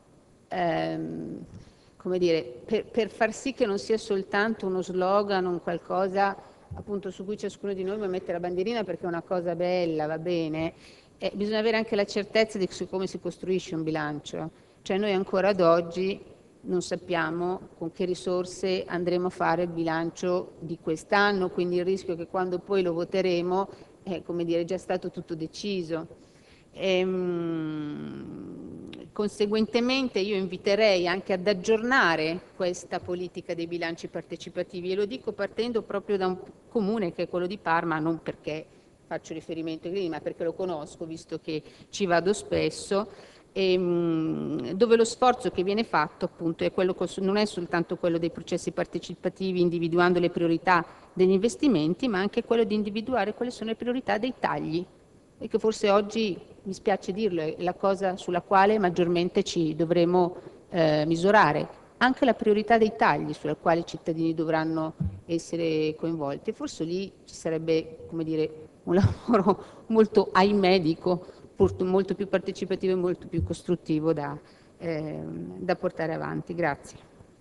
come dire, per far sì che non sia soltanto uno slogan, un qualcosa appunto su cui ciascuno di noi può mettere la bandierina perché è una cosa bella, va bene, bisogna avere anche la certezza di come si costruisce un bilancio. Cioè noi ancora ad oggi non sappiamo con che risorse andremo a fare il bilancio di quest'anno, quindi il rischio è che quando poi lo voteremo come dire, è già stato tutto deciso. Conseguentemente io inviterei anche ad aggiornare questa politica dei bilanci partecipativi, e lo dico partendo proprio da un comune che è quello di Parma, non perché faccio riferimento a Grilli, ma perché lo conosco, visto che ci vado spesso, dove lo sforzo che viene fatto appunto è quello, non è soltanto quello dei processi partecipativi individuando le priorità degli investimenti, ma anche quello di individuare quali sono le priorità dei tagli, e che forse oggi, mi spiace dirlo, è la cosa sulla quale maggiormente ci dovremo misurare, anche la priorità dei tagli sulla quale i cittadini dovranno essere coinvolti. Forse lì ci sarebbe, come dire, un lavoro molto, ahimè dico, molto più partecipativo e molto più costruttivo da portare avanti. Grazie.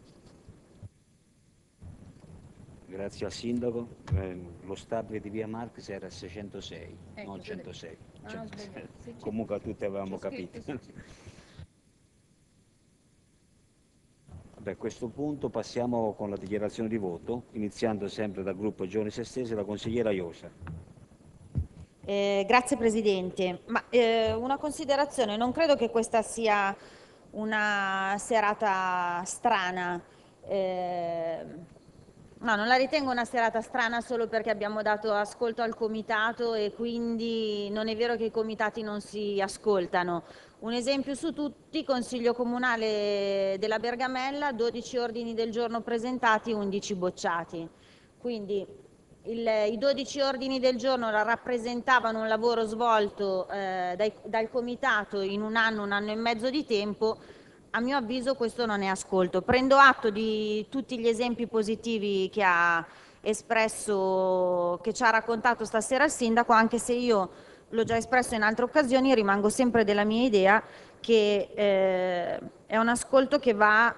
Grazie al Sindaco. Lo stabile di via Marx era 606, non 106. Comunque tutti avevamo capito. A questo punto passiamo con la dichiarazione di voto, iniziando sempre dal gruppo Giovani Sestesi, la consigliera Iosa. Grazie Presidente. Una considerazione, non credo che questa sia una serata strana. No, non la ritengo una serata strana solo perché abbiamo dato ascolto al comitato e quindi non è vero che i comitati non si ascoltano. Un esempio su tutti: Consiglio Comunale della Bergamella, 12 ordini del giorno presentati, 11 bocciati. Quindi i 12 ordini del giorno rappresentavano un lavoro svolto dal comitato in un anno e mezzo di tempo. A mio avviso questo non è ascolto. Prendo atto di tutti gli esempi positivi che ha espresso, che ci ha raccontato stasera il Sindaco, anche se io l'ho già espresso in altre occasioni, rimango sempre della mia idea che è un ascolto che va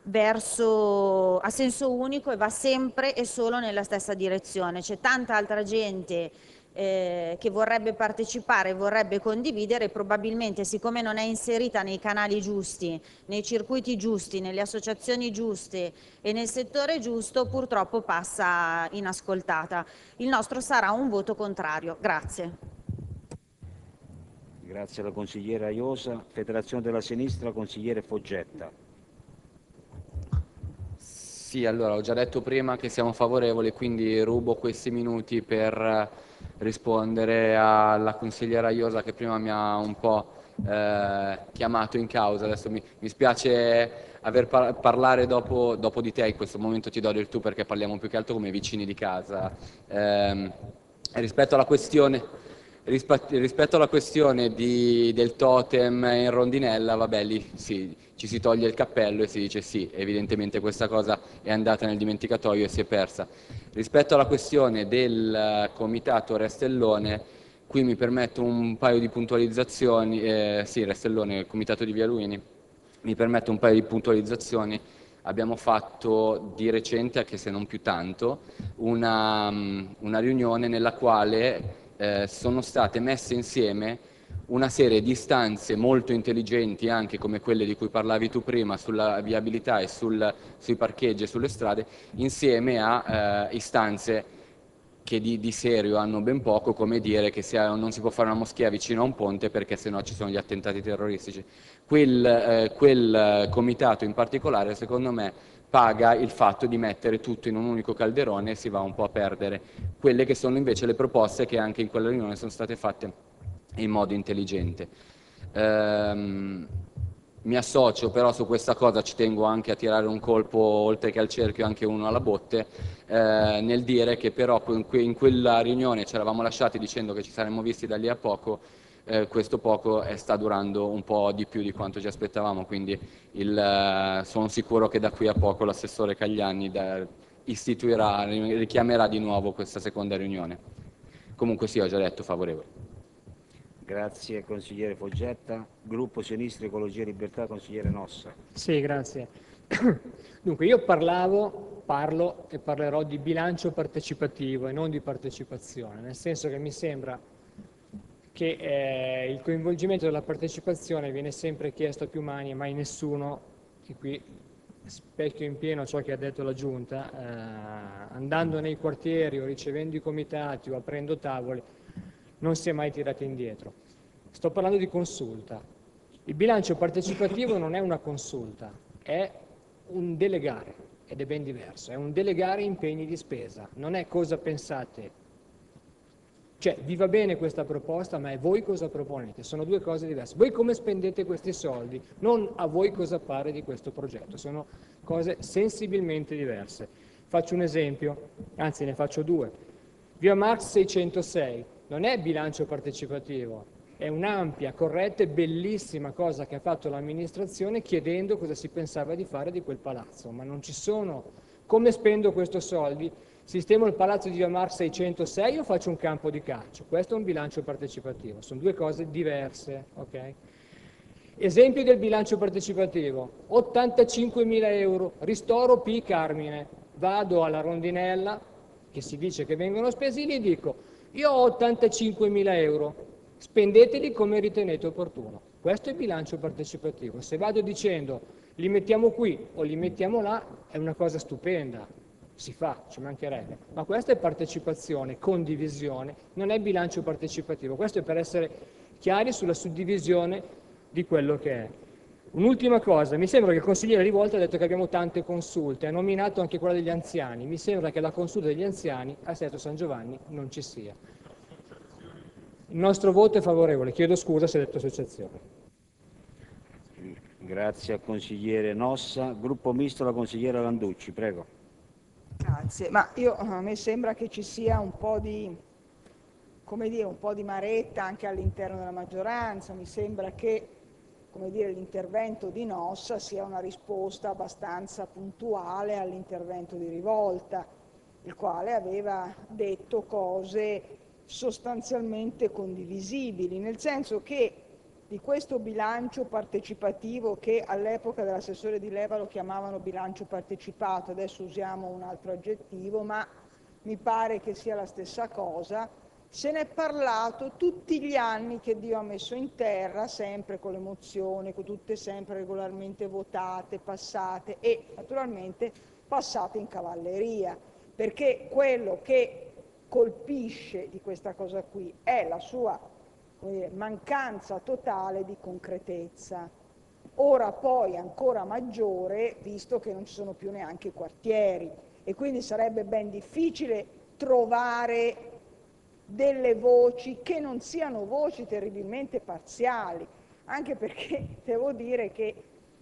a senso unico e va sempre e solo nella stessa direzione. C'è tanta altra gente che vorrebbe partecipare, vorrebbe condividere, e probabilmente, siccome non è inserita nei canali giusti, nei circuiti giusti, nelle associazioni giuste e nel settore giusto, purtroppo passa inascoltata. Il nostro sarà un voto contrario. Grazie. Grazie alla consigliera Iosa. Federazione della Sinistra, consigliere Foggetta. Sì, allora ho già detto prima che siamo favorevoli, quindi rubo questi minuti per rispondere alla consigliera Iosa che prima mi ha un po' chiamato in causa. Adesso mi spiace parlare dopo di te, in questo momento ti do del tu perché parliamo più che altro come vicini di casa. Rispetto alla questione del totem in rondinella, vabbè, lì sì, ci si toglie il cappello e si dice sì, evidentemente questa cosa è andata nel dimenticatoio e si è persa. Rispetto alla questione del comitato Restellone, qui mi permetto un paio di puntualizzazioni, sì, Restellone, il comitato di Via Luini, mi permetto un paio di puntualizzazioni. Abbiamo fatto di recente, anche se non più tanto, una riunione nella quale sono state messe insieme una serie di istanze molto intelligenti, anche come quelle di cui parlavi tu prima, sulla viabilità e sui parcheggi e sulle strade, insieme a istanze che di serio hanno ben poco, come dire che non si può fare una moschea vicino a un ponte perché sennò ci sono gli attentati terroristici. Quel comitato in particolare, secondo me, paga il fatto di mettere tutto in un unico calderone e si va un po' a perdere quelle che sono invece le proposte che anche in quella riunione sono state fatte in modo intelligente. Mi associo però su questa cosa, ci tengo anche a tirare un colpo oltre che al cerchio anche uno alla botte, nel dire che però in quella riunione ci eravamo lasciati dicendo che ci saremmo visti da lì a poco. Questo poco sta durando un po' di più di quanto ci aspettavamo, quindi sono sicuro che da qui a poco l'assessore Cagliani richiamerà di nuovo questa seconda riunione. Comunque sì, ho già detto favorevole. Grazie consigliere Foggetta. Gruppo Sinistra, Ecologia e Libertà, consigliere Nossa. Sì, grazie. Dunque io parlo e parlerò di bilancio partecipativo e non di partecipazione, nel senso che mi sembra che il coinvolgimento della partecipazione viene sempre chiesto a più mani, mai nessuno, e qui specchio in pieno ciò che ha detto la Giunta, andando nei quartieri o ricevendo i comitati o aprendo tavoli, non si è mai tirati indietro. Sto parlando di consulta. Il bilancio partecipativo non è una consulta, è un delegare, ed è ben diverso, è un delegare impegni di spesa, non è cosa pensate. Cioè, vi va bene questa proposta, ma è voi cosa proponete, sono due cose diverse. Voi come spendete questi soldi, non a voi cosa pare di questo progetto, sono cose sensibilmente diverse. Faccio un esempio, anzi ne faccio due. Via Marx 606 non è bilancio partecipativo, è un'ampia, corretta e bellissima cosa che ha fatto l'amministrazione chiedendo cosa si pensava di fare di quel palazzo, ma non ci sono. Come spendo questi soldi? Sistemo il palazzo di Via Marx 606 o faccio un campo di calcio? Questo è un bilancio partecipativo, sono due cose diverse. Okay? Esempio del bilancio partecipativo, 85.000 euro, ristoro P Carmine, vado alla rondinella, che si dice che vengono spesi, gli dico, io ho 85.000 euro, spendeteli come ritenete opportuno. Questo è il bilancio partecipativo. Se vado dicendo li mettiamo qui o li mettiamo là, è una cosa stupenda, si fa, ci mancherebbe, ma questa è partecipazione, condivisione, non è bilancio partecipativo. Questo è per essere chiari sulla suddivisione di quello che è. Un'ultima cosa, mi sembra che il consigliere Rivolta ha detto che abbiamo tante consulte, ha nominato anche quella degli anziani, mi sembra che la consulta degli anziani a Sesto San Giovanni non ci sia. Il nostro voto è favorevole, chiedo scusa se ho detto associazione. Grazie al consigliere Nossa. Gruppo misto, la consigliera Landucci, prego. Grazie, ma a me sembra che ci sia un po' di, come dire, un po' di maretta anche all'interno della maggioranza. Mi sembra che, come dire, l'intervento di Nossa sia una risposta abbastanza puntuale all'intervento di Rivolta, il quale aveva detto cose sostanzialmente condivisibili, nel senso che di questo bilancio partecipativo, che all'epoca dell'assessore Di Leva lo chiamavano bilancio partecipato, adesso usiamo un altro aggettivo, ma mi pare che sia la stessa cosa, se ne è parlato tutti gli anni che Dio ha messo in terra, sempre con le mozioni, tutte sempre regolarmente votate, passate e naturalmente passate in cavalleria, perché quello che colpisce di questa cosa qui è la sua, come dire, mancanza totale di concretezza. Ora poi ancora maggiore, visto che non ci sono più neanche i quartieri, e quindi sarebbe ben difficile trovare delle voci che non siano voci terribilmente parziali, anche perché devo dire che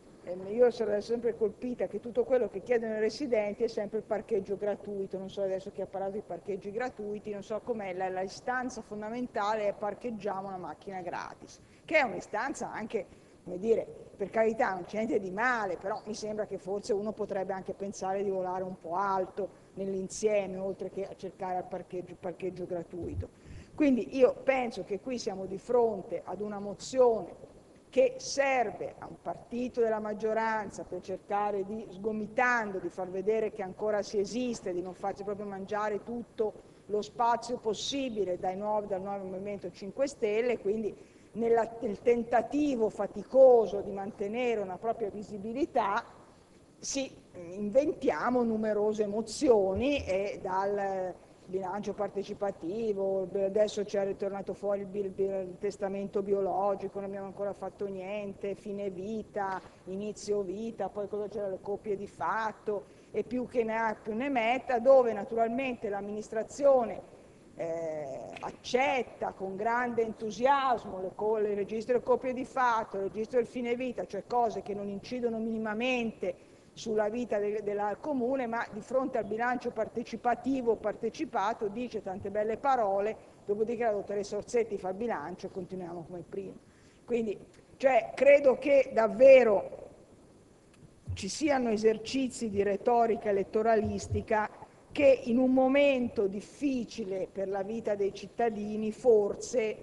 io sarei sempre colpita che tutto quello che chiedono i residenti è sempre il parcheggio gratuito. Non so adesso chi ha parlato di parcheggi gratuiti, non so com'è, l'istanza fondamentale è parcheggiamo una macchina gratis, che è un'istanza anche, come dire, per carità non c'è niente di male, però mi sembra che forse uno potrebbe anche pensare di volare un po' alto nell'insieme, oltre che a cercare il parcheggio gratuito. Quindi io penso che qui siamo di fronte ad una mozione che serve a un partito della maggioranza per cercare di, sgomitando, di far vedere che ancora si esiste, di non farci proprio mangiare tutto lo spazio possibile dal nuovo Movimento 5 Stelle, quindi nel tentativo faticoso di mantenere una propria visibilità, inventiamo numerose mozioni e dal bilancio partecipativo, adesso ci è ritornato fuori il testamento biologico, non abbiamo ancora fatto niente, fine vita, inizio vita, poi cosa c'era, le coppie di fatto e più che ne ha più ne metta, dove naturalmente l'amministrazione accetta con grande entusiasmo il registro delle coppie di fatto, il registro del fine vita, cioè cose che non incidono minimamente sulla vita del comune, ma di fronte al bilancio partecipato dice tante belle parole, dopodiché la dottoressa Orsetti fa il bilancio e continuiamo come prima. Quindi credo che davvero ci siano esercizi di retorica elettoralistica che in un momento difficile per la vita dei cittadini forse,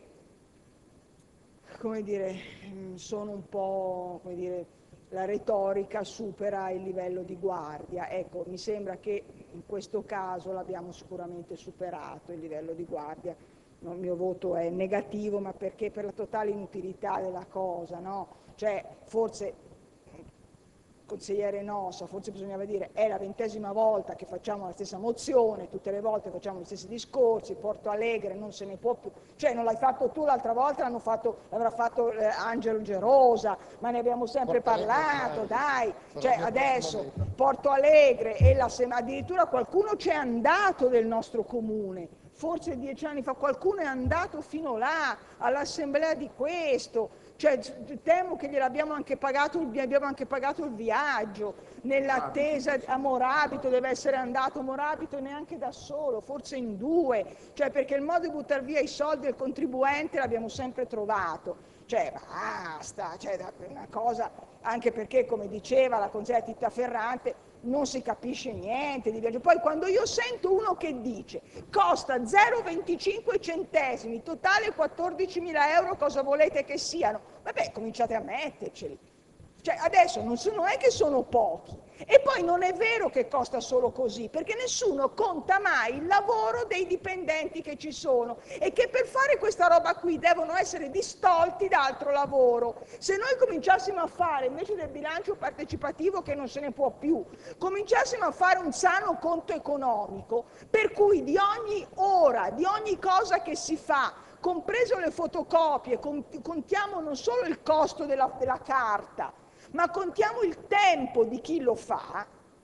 come dire, sono un po', come dire, la retorica supera il livello di guardia. Ecco, mi sembra che in questo caso l'abbiamo sicuramente superato il livello di guardia. Il mio voto è negativo, ma perché per la totale inutilità della cosa, no? Cioè, forse consigliere Nossa, forse bisognava dire è la 20ª volta che facciamo la stessa mozione, tutte le volte facciamo gli stessi discorsi, Porto Alegre non se ne può più, cioè non l'hai fatto tu l'altra volta, l'avrà fatto Angelo Gerosa, ma ne abbiamo sempre parlato, dai, cioè adesso Porto Alegre e addirittura qualcuno c'è andato del nostro comune, forse 10 anni fa qualcuno è andato fino là all'assemblea di questo, cioè temo che gli abbiamo anche pagato il viaggio, nell'attesa a Morabito deve essere andato Morabito neanche da solo, forse in 2, cioè perché il modo di buttare via i soldi del contribuente l'abbiamo sempre trovato, cioè basta, cioè una cosa, anche perché come diceva la consigliera Titta Ferrante, non si capisce niente di viaggio. Poi quando io sento uno che dice costa 0,25 centesimi, totale 14.000 euro, cosa volete che siano? Vabbè, cominciate a metterceli. Cioè adesso non è che sono pochi. E poi non è vero che costa solo così, perché nessuno conta mai il lavoro dei dipendenti che ci sono e che per fare questa roba qui devono essere distolti da altro lavoro. Se noi cominciassimo a fare, invece del bilancio partecipativo che non se ne può più, cominciassimo a fare un sano conto economico, per cui di ogni ora, di ogni cosa che si fa, compreso le fotocopie, contiamo non solo il costo della carta, ma contiamo il tempo di chi lo fa,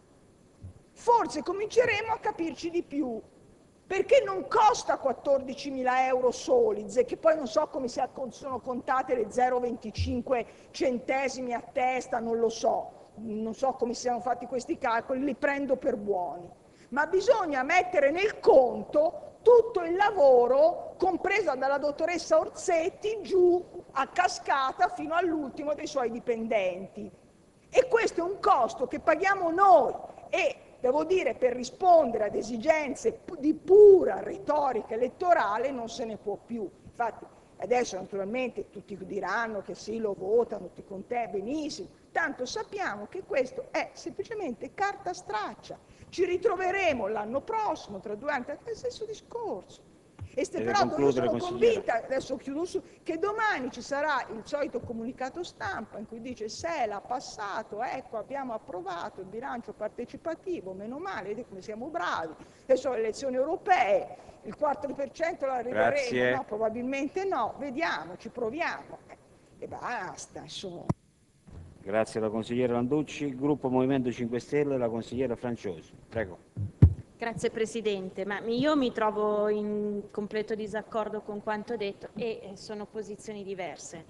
forse cominceremo a capirci di più, perché non costa 14.000 euro soli, che poi non so come sono contate le 0,25 centesimi a testa, non so come siano fatti questi calcoli, li prendo per buoni, ma bisogna mettere nel conto tutto il lavoro compreso dalla dottoressa Orsetti giù a cascata fino all'ultimo dei suoi dipendenti. E questo è un costo che paghiamo noi e, devo dire, per rispondere ad esigenze di pura retorica elettorale non se ne può più. Infatti adesso naturalmente tutti diranno che sì, lo votano tutti con te, benissimo, tanto sappiamo che questo è semplicemente carta straccia. Ci ritroveremo l'anno prossimo, tra 2 anni, il stesso discorso. Però io sono convinta, adesso chiudo che domani ci sarà il solito comunicato stampa in cui dice Sela ha passato, ecco abbiamo approvato il bilancio partecipativo, meno male, vedete come siamo bravi, adesso le elezioni europee, il 4% lo arriveremo, no, probabilmente no, vediamo, ci proviamo e basta, insomma. Grazie alla consigliera Landucci. Gruppo Movimento 5 Stelle, la consigliera Franciosi. Prego. Grazie Presidente, ma io mi trovo in completo disaccordo con quanto detto e sono posizioni diverse.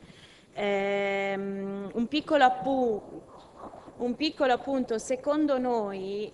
Un piccolo appunto, secondo noi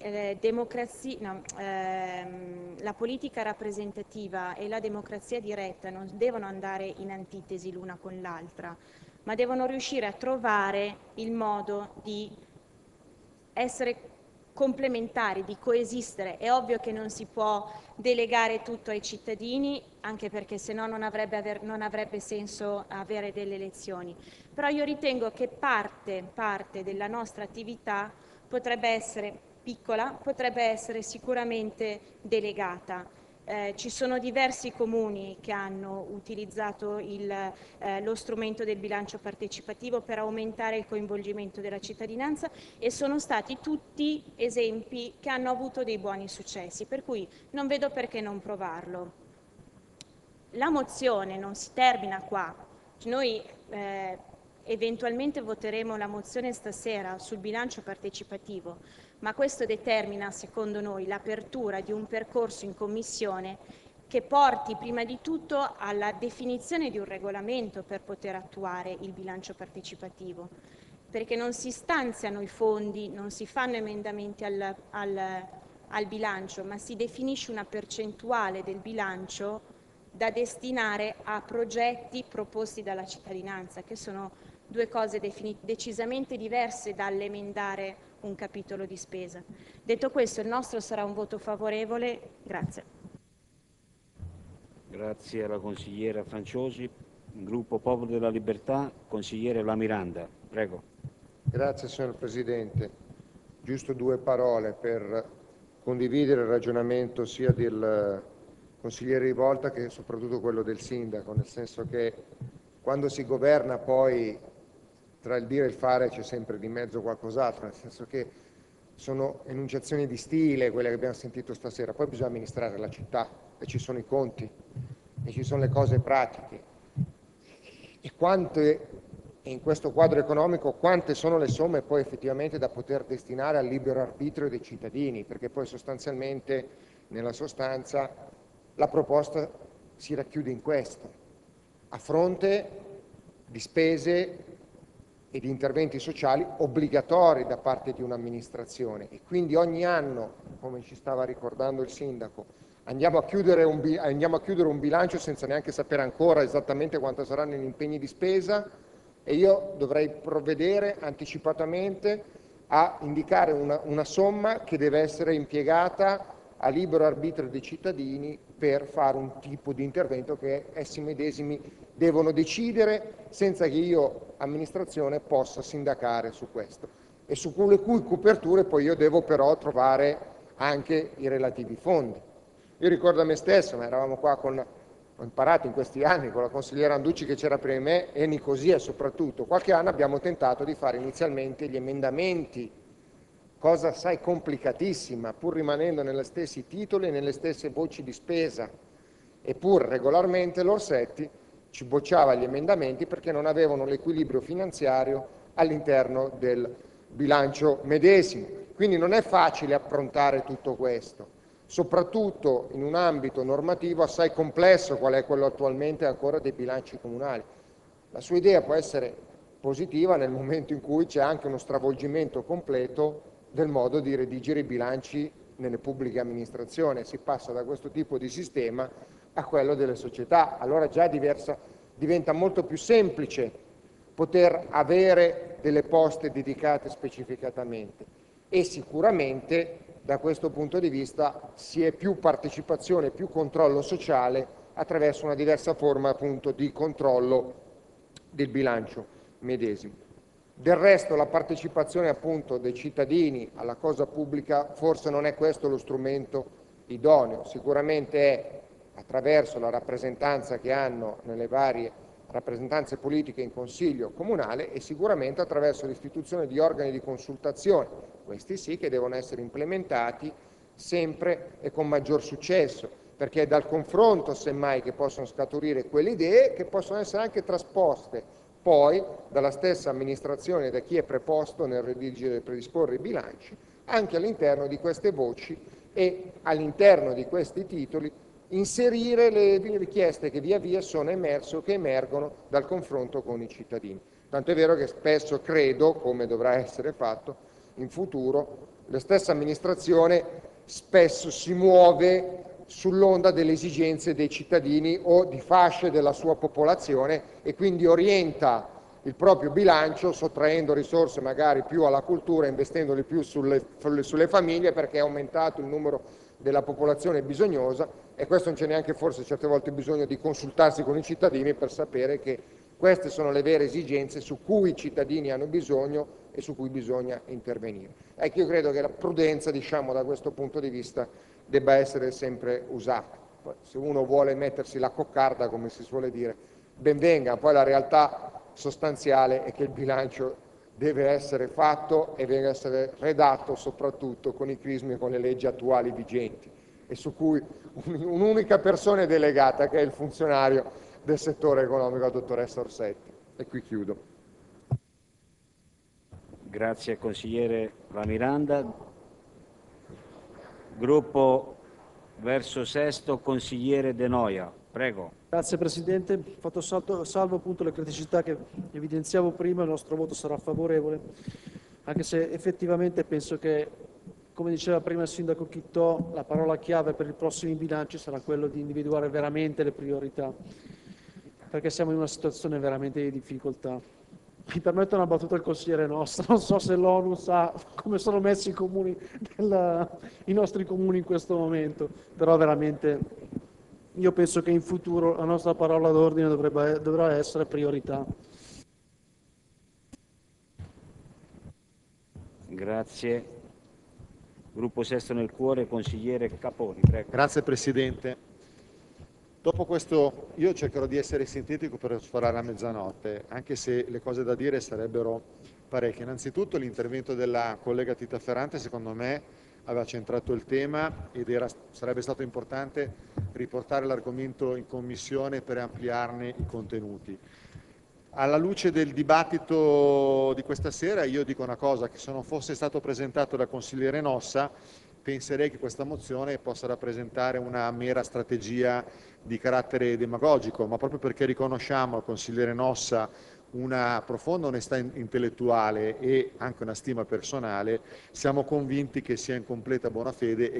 la politica rappresentativa e la democrazia diretta non devono andare in antitesi l'una con l'altra, ma devono riuscire a trovare il modo di essere complementari, di coesistere. È ovvio che non si può delegare tutto ai cittadini, anche perché se no non avrebbe senso avere delle elezioni. Però io ritengo che parte della nostra attività potrebbe essere piccola, potrebbe essere sicuramente delegata. Ci sono diversi comuni che hanno utilizzato lo strumento del bilancio partecipativo per aumentare il coinvolgimento della cittadinanza e sono stati tutti esempi che hanno avuto dei buoni successi, per cui non vedo perché non provarlo. La mozione non si termina qua. Noi eventualmente voteremo la mozione stasera sul bilancio partecipativo, ma questo determina, secondo noi, l'apertura di un percorso in Commissione che porti prima di tutto alla definizione di un regolamento per poter attuare il bilancio partecipativo, perché non si stanziano i fondi, non si fanno emendamenti al bilancio, ma si definisce una percentuale del bilancio da destinare a progetti proposti dalla cittadinanza, che sono due cose decisamente diverse dall'emendare un capitolo di spesa. Detto questo, il nostro sarà un voto favorevole. Grazie. Grazie alla consigliera Franciosi. Gruppo Popolo della Libertà, consigliere La Miranda. Prego. Grazie signor Presidente. Giusto 2 parole per condividere il ragionamento sia del consigliere Rivolta che soprattutto quello del sindaco, nel senso che quando si governa poi tra il dire e il fare c'è sempre di mezzo qualcos'altro, nel senso che sono enunciazioni di stile quelle che abbiamo sentito stasera, poi bisogna amministrare la città e ci sono i conti e ci sono le cose pratiche. E in questo quadro economico quante sono le somme poi effettivamente da poter destinare al libero arbitrio dei cittadini, perché poi sostanzialmente, nella sostanza, la proposta si racchiude in questo, a fronte di spese e di interventi sociali obbligatori da parte di un'amministrazione, e quindi ogni anno, come ci stava ricordando il sindaco, andiamo a chiudere un bilancio senza neanche sapere ancora esattamente quanto saranno gli impegni di spesa, e io dovrei provvedere anticipatamente a indicare una somma che deve essere impiegata a libero arbitrio dei cittadini per fare un tipo di intervento che essi medesimi devono decidere senza che io, amministrazione, possa sindacare su questo, e su le cui coperture poi io devo però trovare anche i relativi fondi. Io ricordo a me stesso, ma eravamo qua ho imparato in questi anni con la consigliera Anducci che c'era prima di me, e Nicosia soprattutto, qualche anno abbiamo tentato di fare inizialmente gli emendamenti, cosa assai complicatissima, pur rimanendo negli stessi titoli e nelle stesse voci di spesa, eppur regolarmente l'Orsetti ci bocciava gli emendamenti perché non avevano l'equilibrio finanziario all'interno del bilancio medesimo. Quindi non è facile approntare tutto questo, soprattutto in un ambito normativo assai complesso qual è quello attualmente ancora dei bilanci comunali. La sua idea può essere positiva nel momento in cui c'è anche uno stravolgimento completo del modo di redigere i bilanci nelle pubbliche amministrazioni. Si passa da questo tipo di sistema a quello delle società. Allora già diventa molto più semplice poter avere delle poste dedicate specificatamente, e sicuramente da questo punto di vista si è più partecipazione, più controllo sociale attraverso una diversa forma appunto di controllo del bilancio medesimo. Del resto la partecipazione appunto dei cittadini alla cosa pubblica forse non è questo lo strumento idoneo, sicuramente è attraverso la rappresentanza che hanno nelle varie rappresentanze politiche in consiglio comunale, e sicuramente attraverso l'istituzione di organi di consultazione, questi sì che devono essere implementati sempre e con maggior successo, perché è dal confronto semmai che possono scaturire quelle idee che possono essere anche trasposte poi dalla stessa amministrazione e da chi è preposto nel redigere e predisporre i bilanci anche all'interno di queste voci, e all'interno di questi titoli inserire le richieste che via via sono emerse o che emergono dal confronto con i cittadini. Tanto è vero che spesso credo, come dovrà essere fatto in futuro, la stessa amministrazione spesso si muove sull'onda delle esigenze dei cittadini o di fasce della sua popolazione, e quindi orienta il proprio bilancio sottraendo risorse magari più alla cultura, investendoli più sulle famiglie, perché è aumentato il numero della popolazione bisognosa, e questo non c'è neanche forse certe volte bisogno di consultarsi con i cittadini per sapere che queste sono le vere esigenze su cui i cittadini hanno bisogno e su cui bisogna intervenire. Ecco, io credo che la prudenza, diciamo, da questo punto di vista debba essere sempre usata. Poi, se uno vuole mettersi la coccarda, come si suole dire, ben venga, poi la realtà sostanziale è che il bilancio deve essere fatto e deve essere redatto soprattutto con i crismi e con le leggi attuali vigenti, e su cui un'unica persona è delegata, che è il funzionario del settore economico, la dottoressa Orsetti. E qui chiudo. Grazie consigliere La Miranda. Gruppo Verso Sesto, consigliere De Noia, prego. Grazie Presidente, fatto salvo appunto le criticità che evidenziavo prima, il nostro voto sarà favorevole, anche se effettivamente penso che, come diceva prima il Sindaco Chittò, la parola chiave per i prossimi bilanci sarà quello di individuare veramente le priorità, perché siamo in una situazione veramente di difficoltà. Mi permetto una battuta al consigliere Nostra, non so se l'ONU sa come sono messi i nostri comuni in questo momento, però veramente io penso che in futuro la nostra parola d'ordine dovrà essere priorità. Grazie. Gruppo Sesto nel Cuore, consigliere Caponi, prego. Grazie Presidente. Dopo questo io cercherò di essere sintetico per sforare la mezzanotte, anche se le cose da dire sarebbero parecchie. Innanzitutto l'intervento della collega Tita Ferrante secondo me aveva centrato il tema ed sarebbe stato importante riportare l'argomento in commissione per ampliarne i contenuti. Alla luce del dibattito di questa sera io dico una cosa, che se non fosse stato presentato dal consigliere Nossa penserei che questa mozione possa rappresentare una mera strategia di carattere demagogico, ma proprio perché riconosciamo al consigliere Nossa una profonda onestà intellettuale e anche una stima personale, siamo convinti che sia in completa buona fede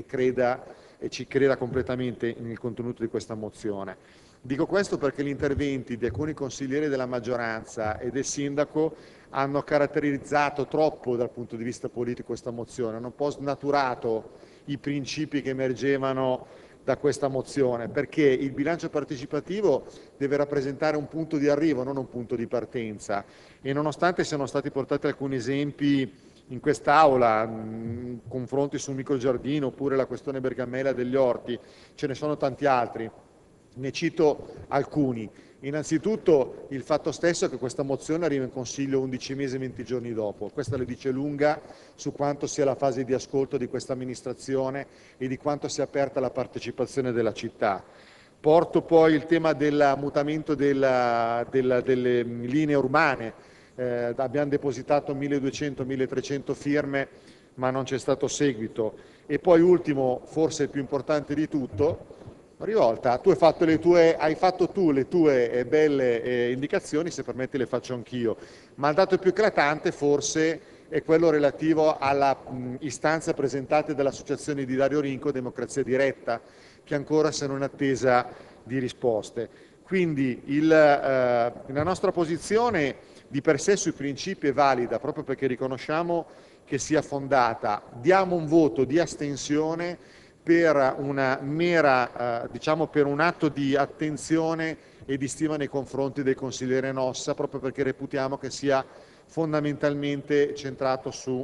e ci creda completamente nel contenuto di questa mozione. Dico questo perché gli interventi di alcuni consiglieri della maggioranza e del sindaco hanno caratterizzato troppo dal punto di vista politico questa mozione, hanno un po' snaturato i principi che emergevano da questa mozione, perché il bilancio partecipativo deve rappresentare un punto di arrivo, non un punto di partenza, e nonostante siano stati portati alcuni esempi in quest'Aula, confronti sul microgiardino oppure la questione Bergamella degli orti, ce ne sono tanti altri. Ne cito alcuni. Innanzitutto il fatto stesso che questa mozione arriva in Consiglio 11 mesi e 20 giorni dopo. Questa le dice lunga su quanto sia la fase di ascolto di questa amministrazione e di quanto sia aperta la partecipazione della città. Porto poi il tema del mutamento delle linee urbane. Abbiamo depositato 1200-1300 firme, ma non c'è stato seguito. E poi ultimo, forse il più importante di tutto, Rivolta, tu hai fatto le tue belle indicazioni, se permetti le faccio anch'io, ma il dato più eclatante forse è quello relativo alla istanza presentata dall'associazione di Dario Rinco, Democrazia Diretta, che ancora sono in attesa di risposte. Quindi la nostra posizione di per sé sui principi è valida, proprio perché riconosciamo che sia fondata. Diamo un voto di astensione per una mera, per un atto di attenzione e di stima nei confronti del consigliere Nossa, proprio perché reputiamo che sia fondamentalmente centrato su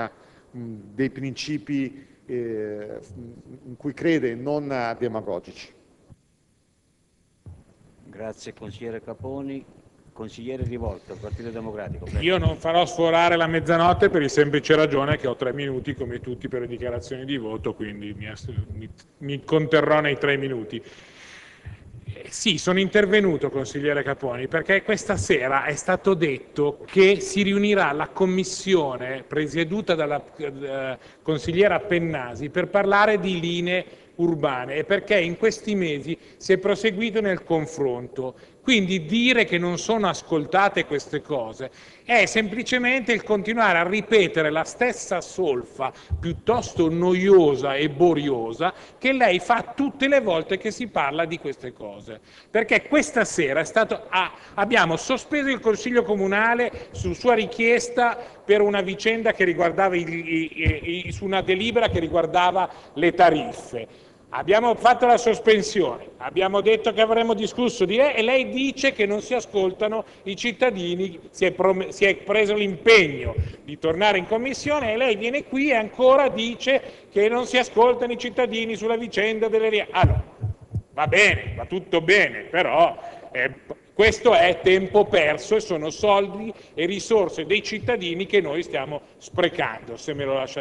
dei principi in cui crede, non demagogici. Grazie consigliere Caponi. Consigliere Rivolta, Partito Democratico. Prego. Io non farò sforare la mezzanotte per il semplice ragione che ho 3 minuti come tutti per le dichiarazioni di voto, quindi mi conterrò nei 3 minuti. Sì, sono intervenuto, consigliere Caponi, perché questa sera è stato detto che si riunirà la commissione presieduta dalla consigliera Pennasi per parlare di linee urbane e perché in questi mesi si è proseguito nel confronto. Quindi dire che non sono ascoltate queste cose è semplicemente il continuare a ripetere la stessa solfa piuttosto noiosa e boriosa che lei fa tutte le volte che si parla di queste cose. Perché questa sera abbiamo sospeso il Consiglio Comunale su sua richiesta per una vicenda che riguardava su una delibera che riguardava le tariffe. Abbiamo fatto la sospensione, abbiamo detto che avremmo discusso di lei e lei dice che non si ascoltano i cittadini, si è preso l'impegno di tornare in commissione e lei viene qui e ancora dice che non si ascoltano i cittadini sulla vicenda delle Allora, va bene, va tutto bene, però questo è tempo perso e sono soldi e risorse dei cittadini che noi stiamo sprecando, se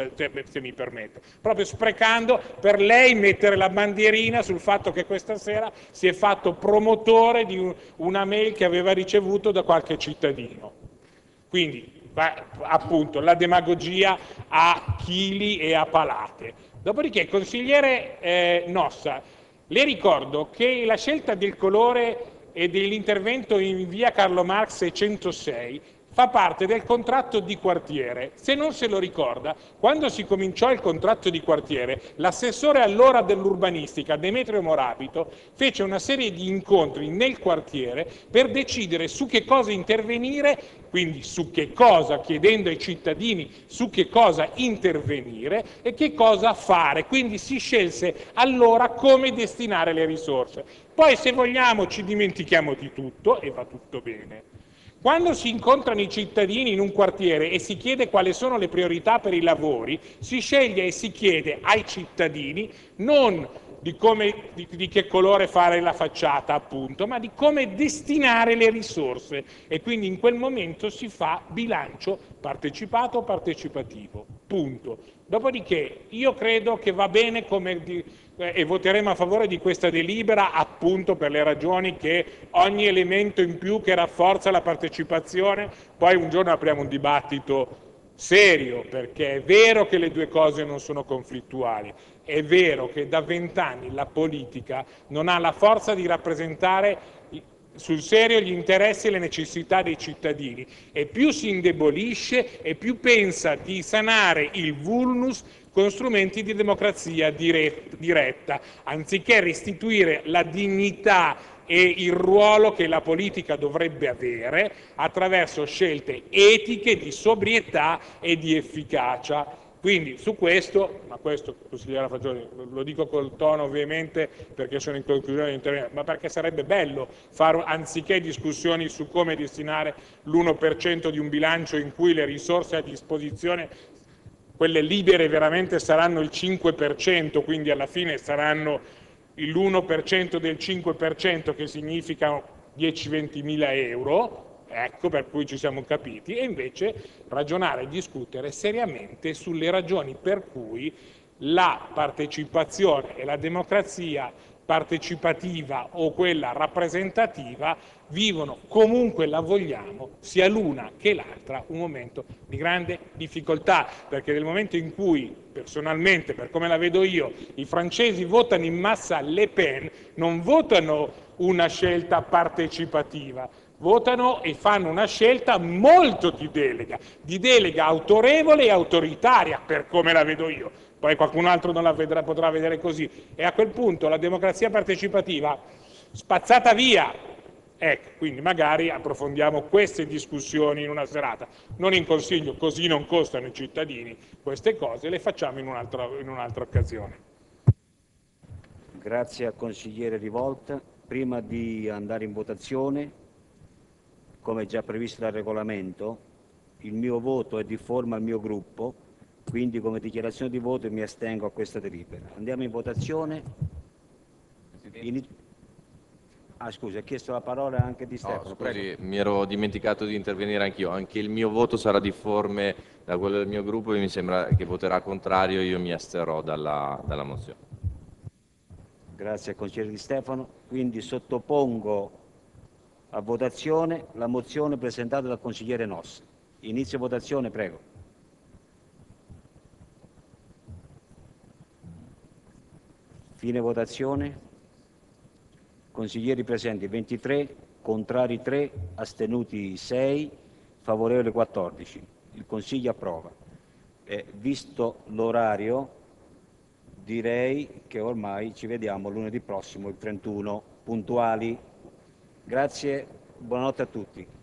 mi permette. Proprio sprecando per lei mettere la bandierina sul fatto che questa sera si è fatto promotore di una mail che aveva ricevuto da qualche cittadino. Quindi, appunto, la demagogia a chili e a palate. Dopodiché, consigliere Nossa, le ricordo che la scelta del colore e dell'intervento in via Carlo Marx 606 fa parte del contratto di quartiere. Se non se lo ricorda, quando si cominciò il contratto di quartiere, l'assessore allora dell'urbanistica, Demetrio Morabito, fece una serie di incontri nel quartiere per decidere su che cosa intervenire, quindi su che cosa, chiedendo ai cittadini su che cosa intervenire e che cosa fare. Quindi si scelse allora come destinare le risorse. Poi se vogliamo ci dimentichiamo di tutto e va tutto bene. Quando si incontrano i cittadini in un quartiere e si chiede quali sono le priorità per i lavori, si sceglie e si chiede ai cittadini non di che colore fare la facciata, appunto, ma di come destinare le risorse, e quindi in quel momento si fa bilancio partecipato o partecipativo, punto. Dopodiché io credo che va bene e voteremo a favore di questa delibera, appunto per le ragioni che ogni elemento in più che rafforza la partecipazione, poi un giorno apriamo un dibattito serio, perché è vero che le due cose non sono conflittuali, è vero che da 20 anni la politica non ha la forza di rappresentare sul serio gli interessi e le necessità dei cittadini, e più si indebolisce e più pensa di sanare il vulnus con strumenti di democrazia diretta, anziché restituire la dignità e il ruolo che la politica dovrebbe avere attraverso scelte etiche, di sobrietà e di efficacia. Quindi su questo, ma questo consigliera Fagioli, lo dico col tono ovviamente perché sono in conclusione di intervento, ma perché sarebbe bello fare, anziché discussioni su come destinare l'1% di un bilancio in cui le risorse a disposizione, quelle libere veramente saranno il 5%, quindi alla fine saranno l'1% del 5%, che significa 10-20 mila euro, ecco, per cui ci siamo capiti, e invece ragionare e discutere seriamente sulle ragioni per cui la partecipazione e la democrazia partecipativa o quella rappresentativa vivono, comunque la vogliamo, sia l'una che l'altra, un momento di grande difficoltà, perché nel momento in cui, personalmente, per come la vedo io, i francesi votano in massa Le Pen, non votano una scelta partecipativa, votano e fanno una scelta molto di delega autorevole e autoritaria, per come la vedo io. Poi qualcun altro non la potrà vedere così, e a quel punto la democrazia partecipativa spazzata via. Ecco, quindi magari approfondiamo queste discussioni in una serata, non in consiglio, così non costano i cittadini queste cose, le facciamo in un'altra occasione. Grazie al consigliere Rivolta. Prima di andare in votazione, come già previsto dal regolamento, il mio voto è di forma al mio gruppo, quindi come dichiarazione di voto mi astengo a questa delibera. Andiamo in votazione. Scusi, ha chiesto la parola anche Di Stefano. No, scusi, mi ero dimenticato di intervenire anch'io. Anche il mio voto sarà difforme da quello del mio gruppo e mi sembra che voterà contrario, io mi asterrò dalla mozione. Grazie al consigliere Di Stefano. Quindi sottopongo a votazione la mozione presentata dal consigliere Nossa. Inizio votazione, prego. Fine votazione. Consiglieri presenti 23, contrari 3, astenuti 6, favorevoli 14. Il Consiglio approva. Visto l'orario, direi che ormai ci vediamo lunedì prossimo, il 31, puntuali. Grazie, buonanotte a tutti.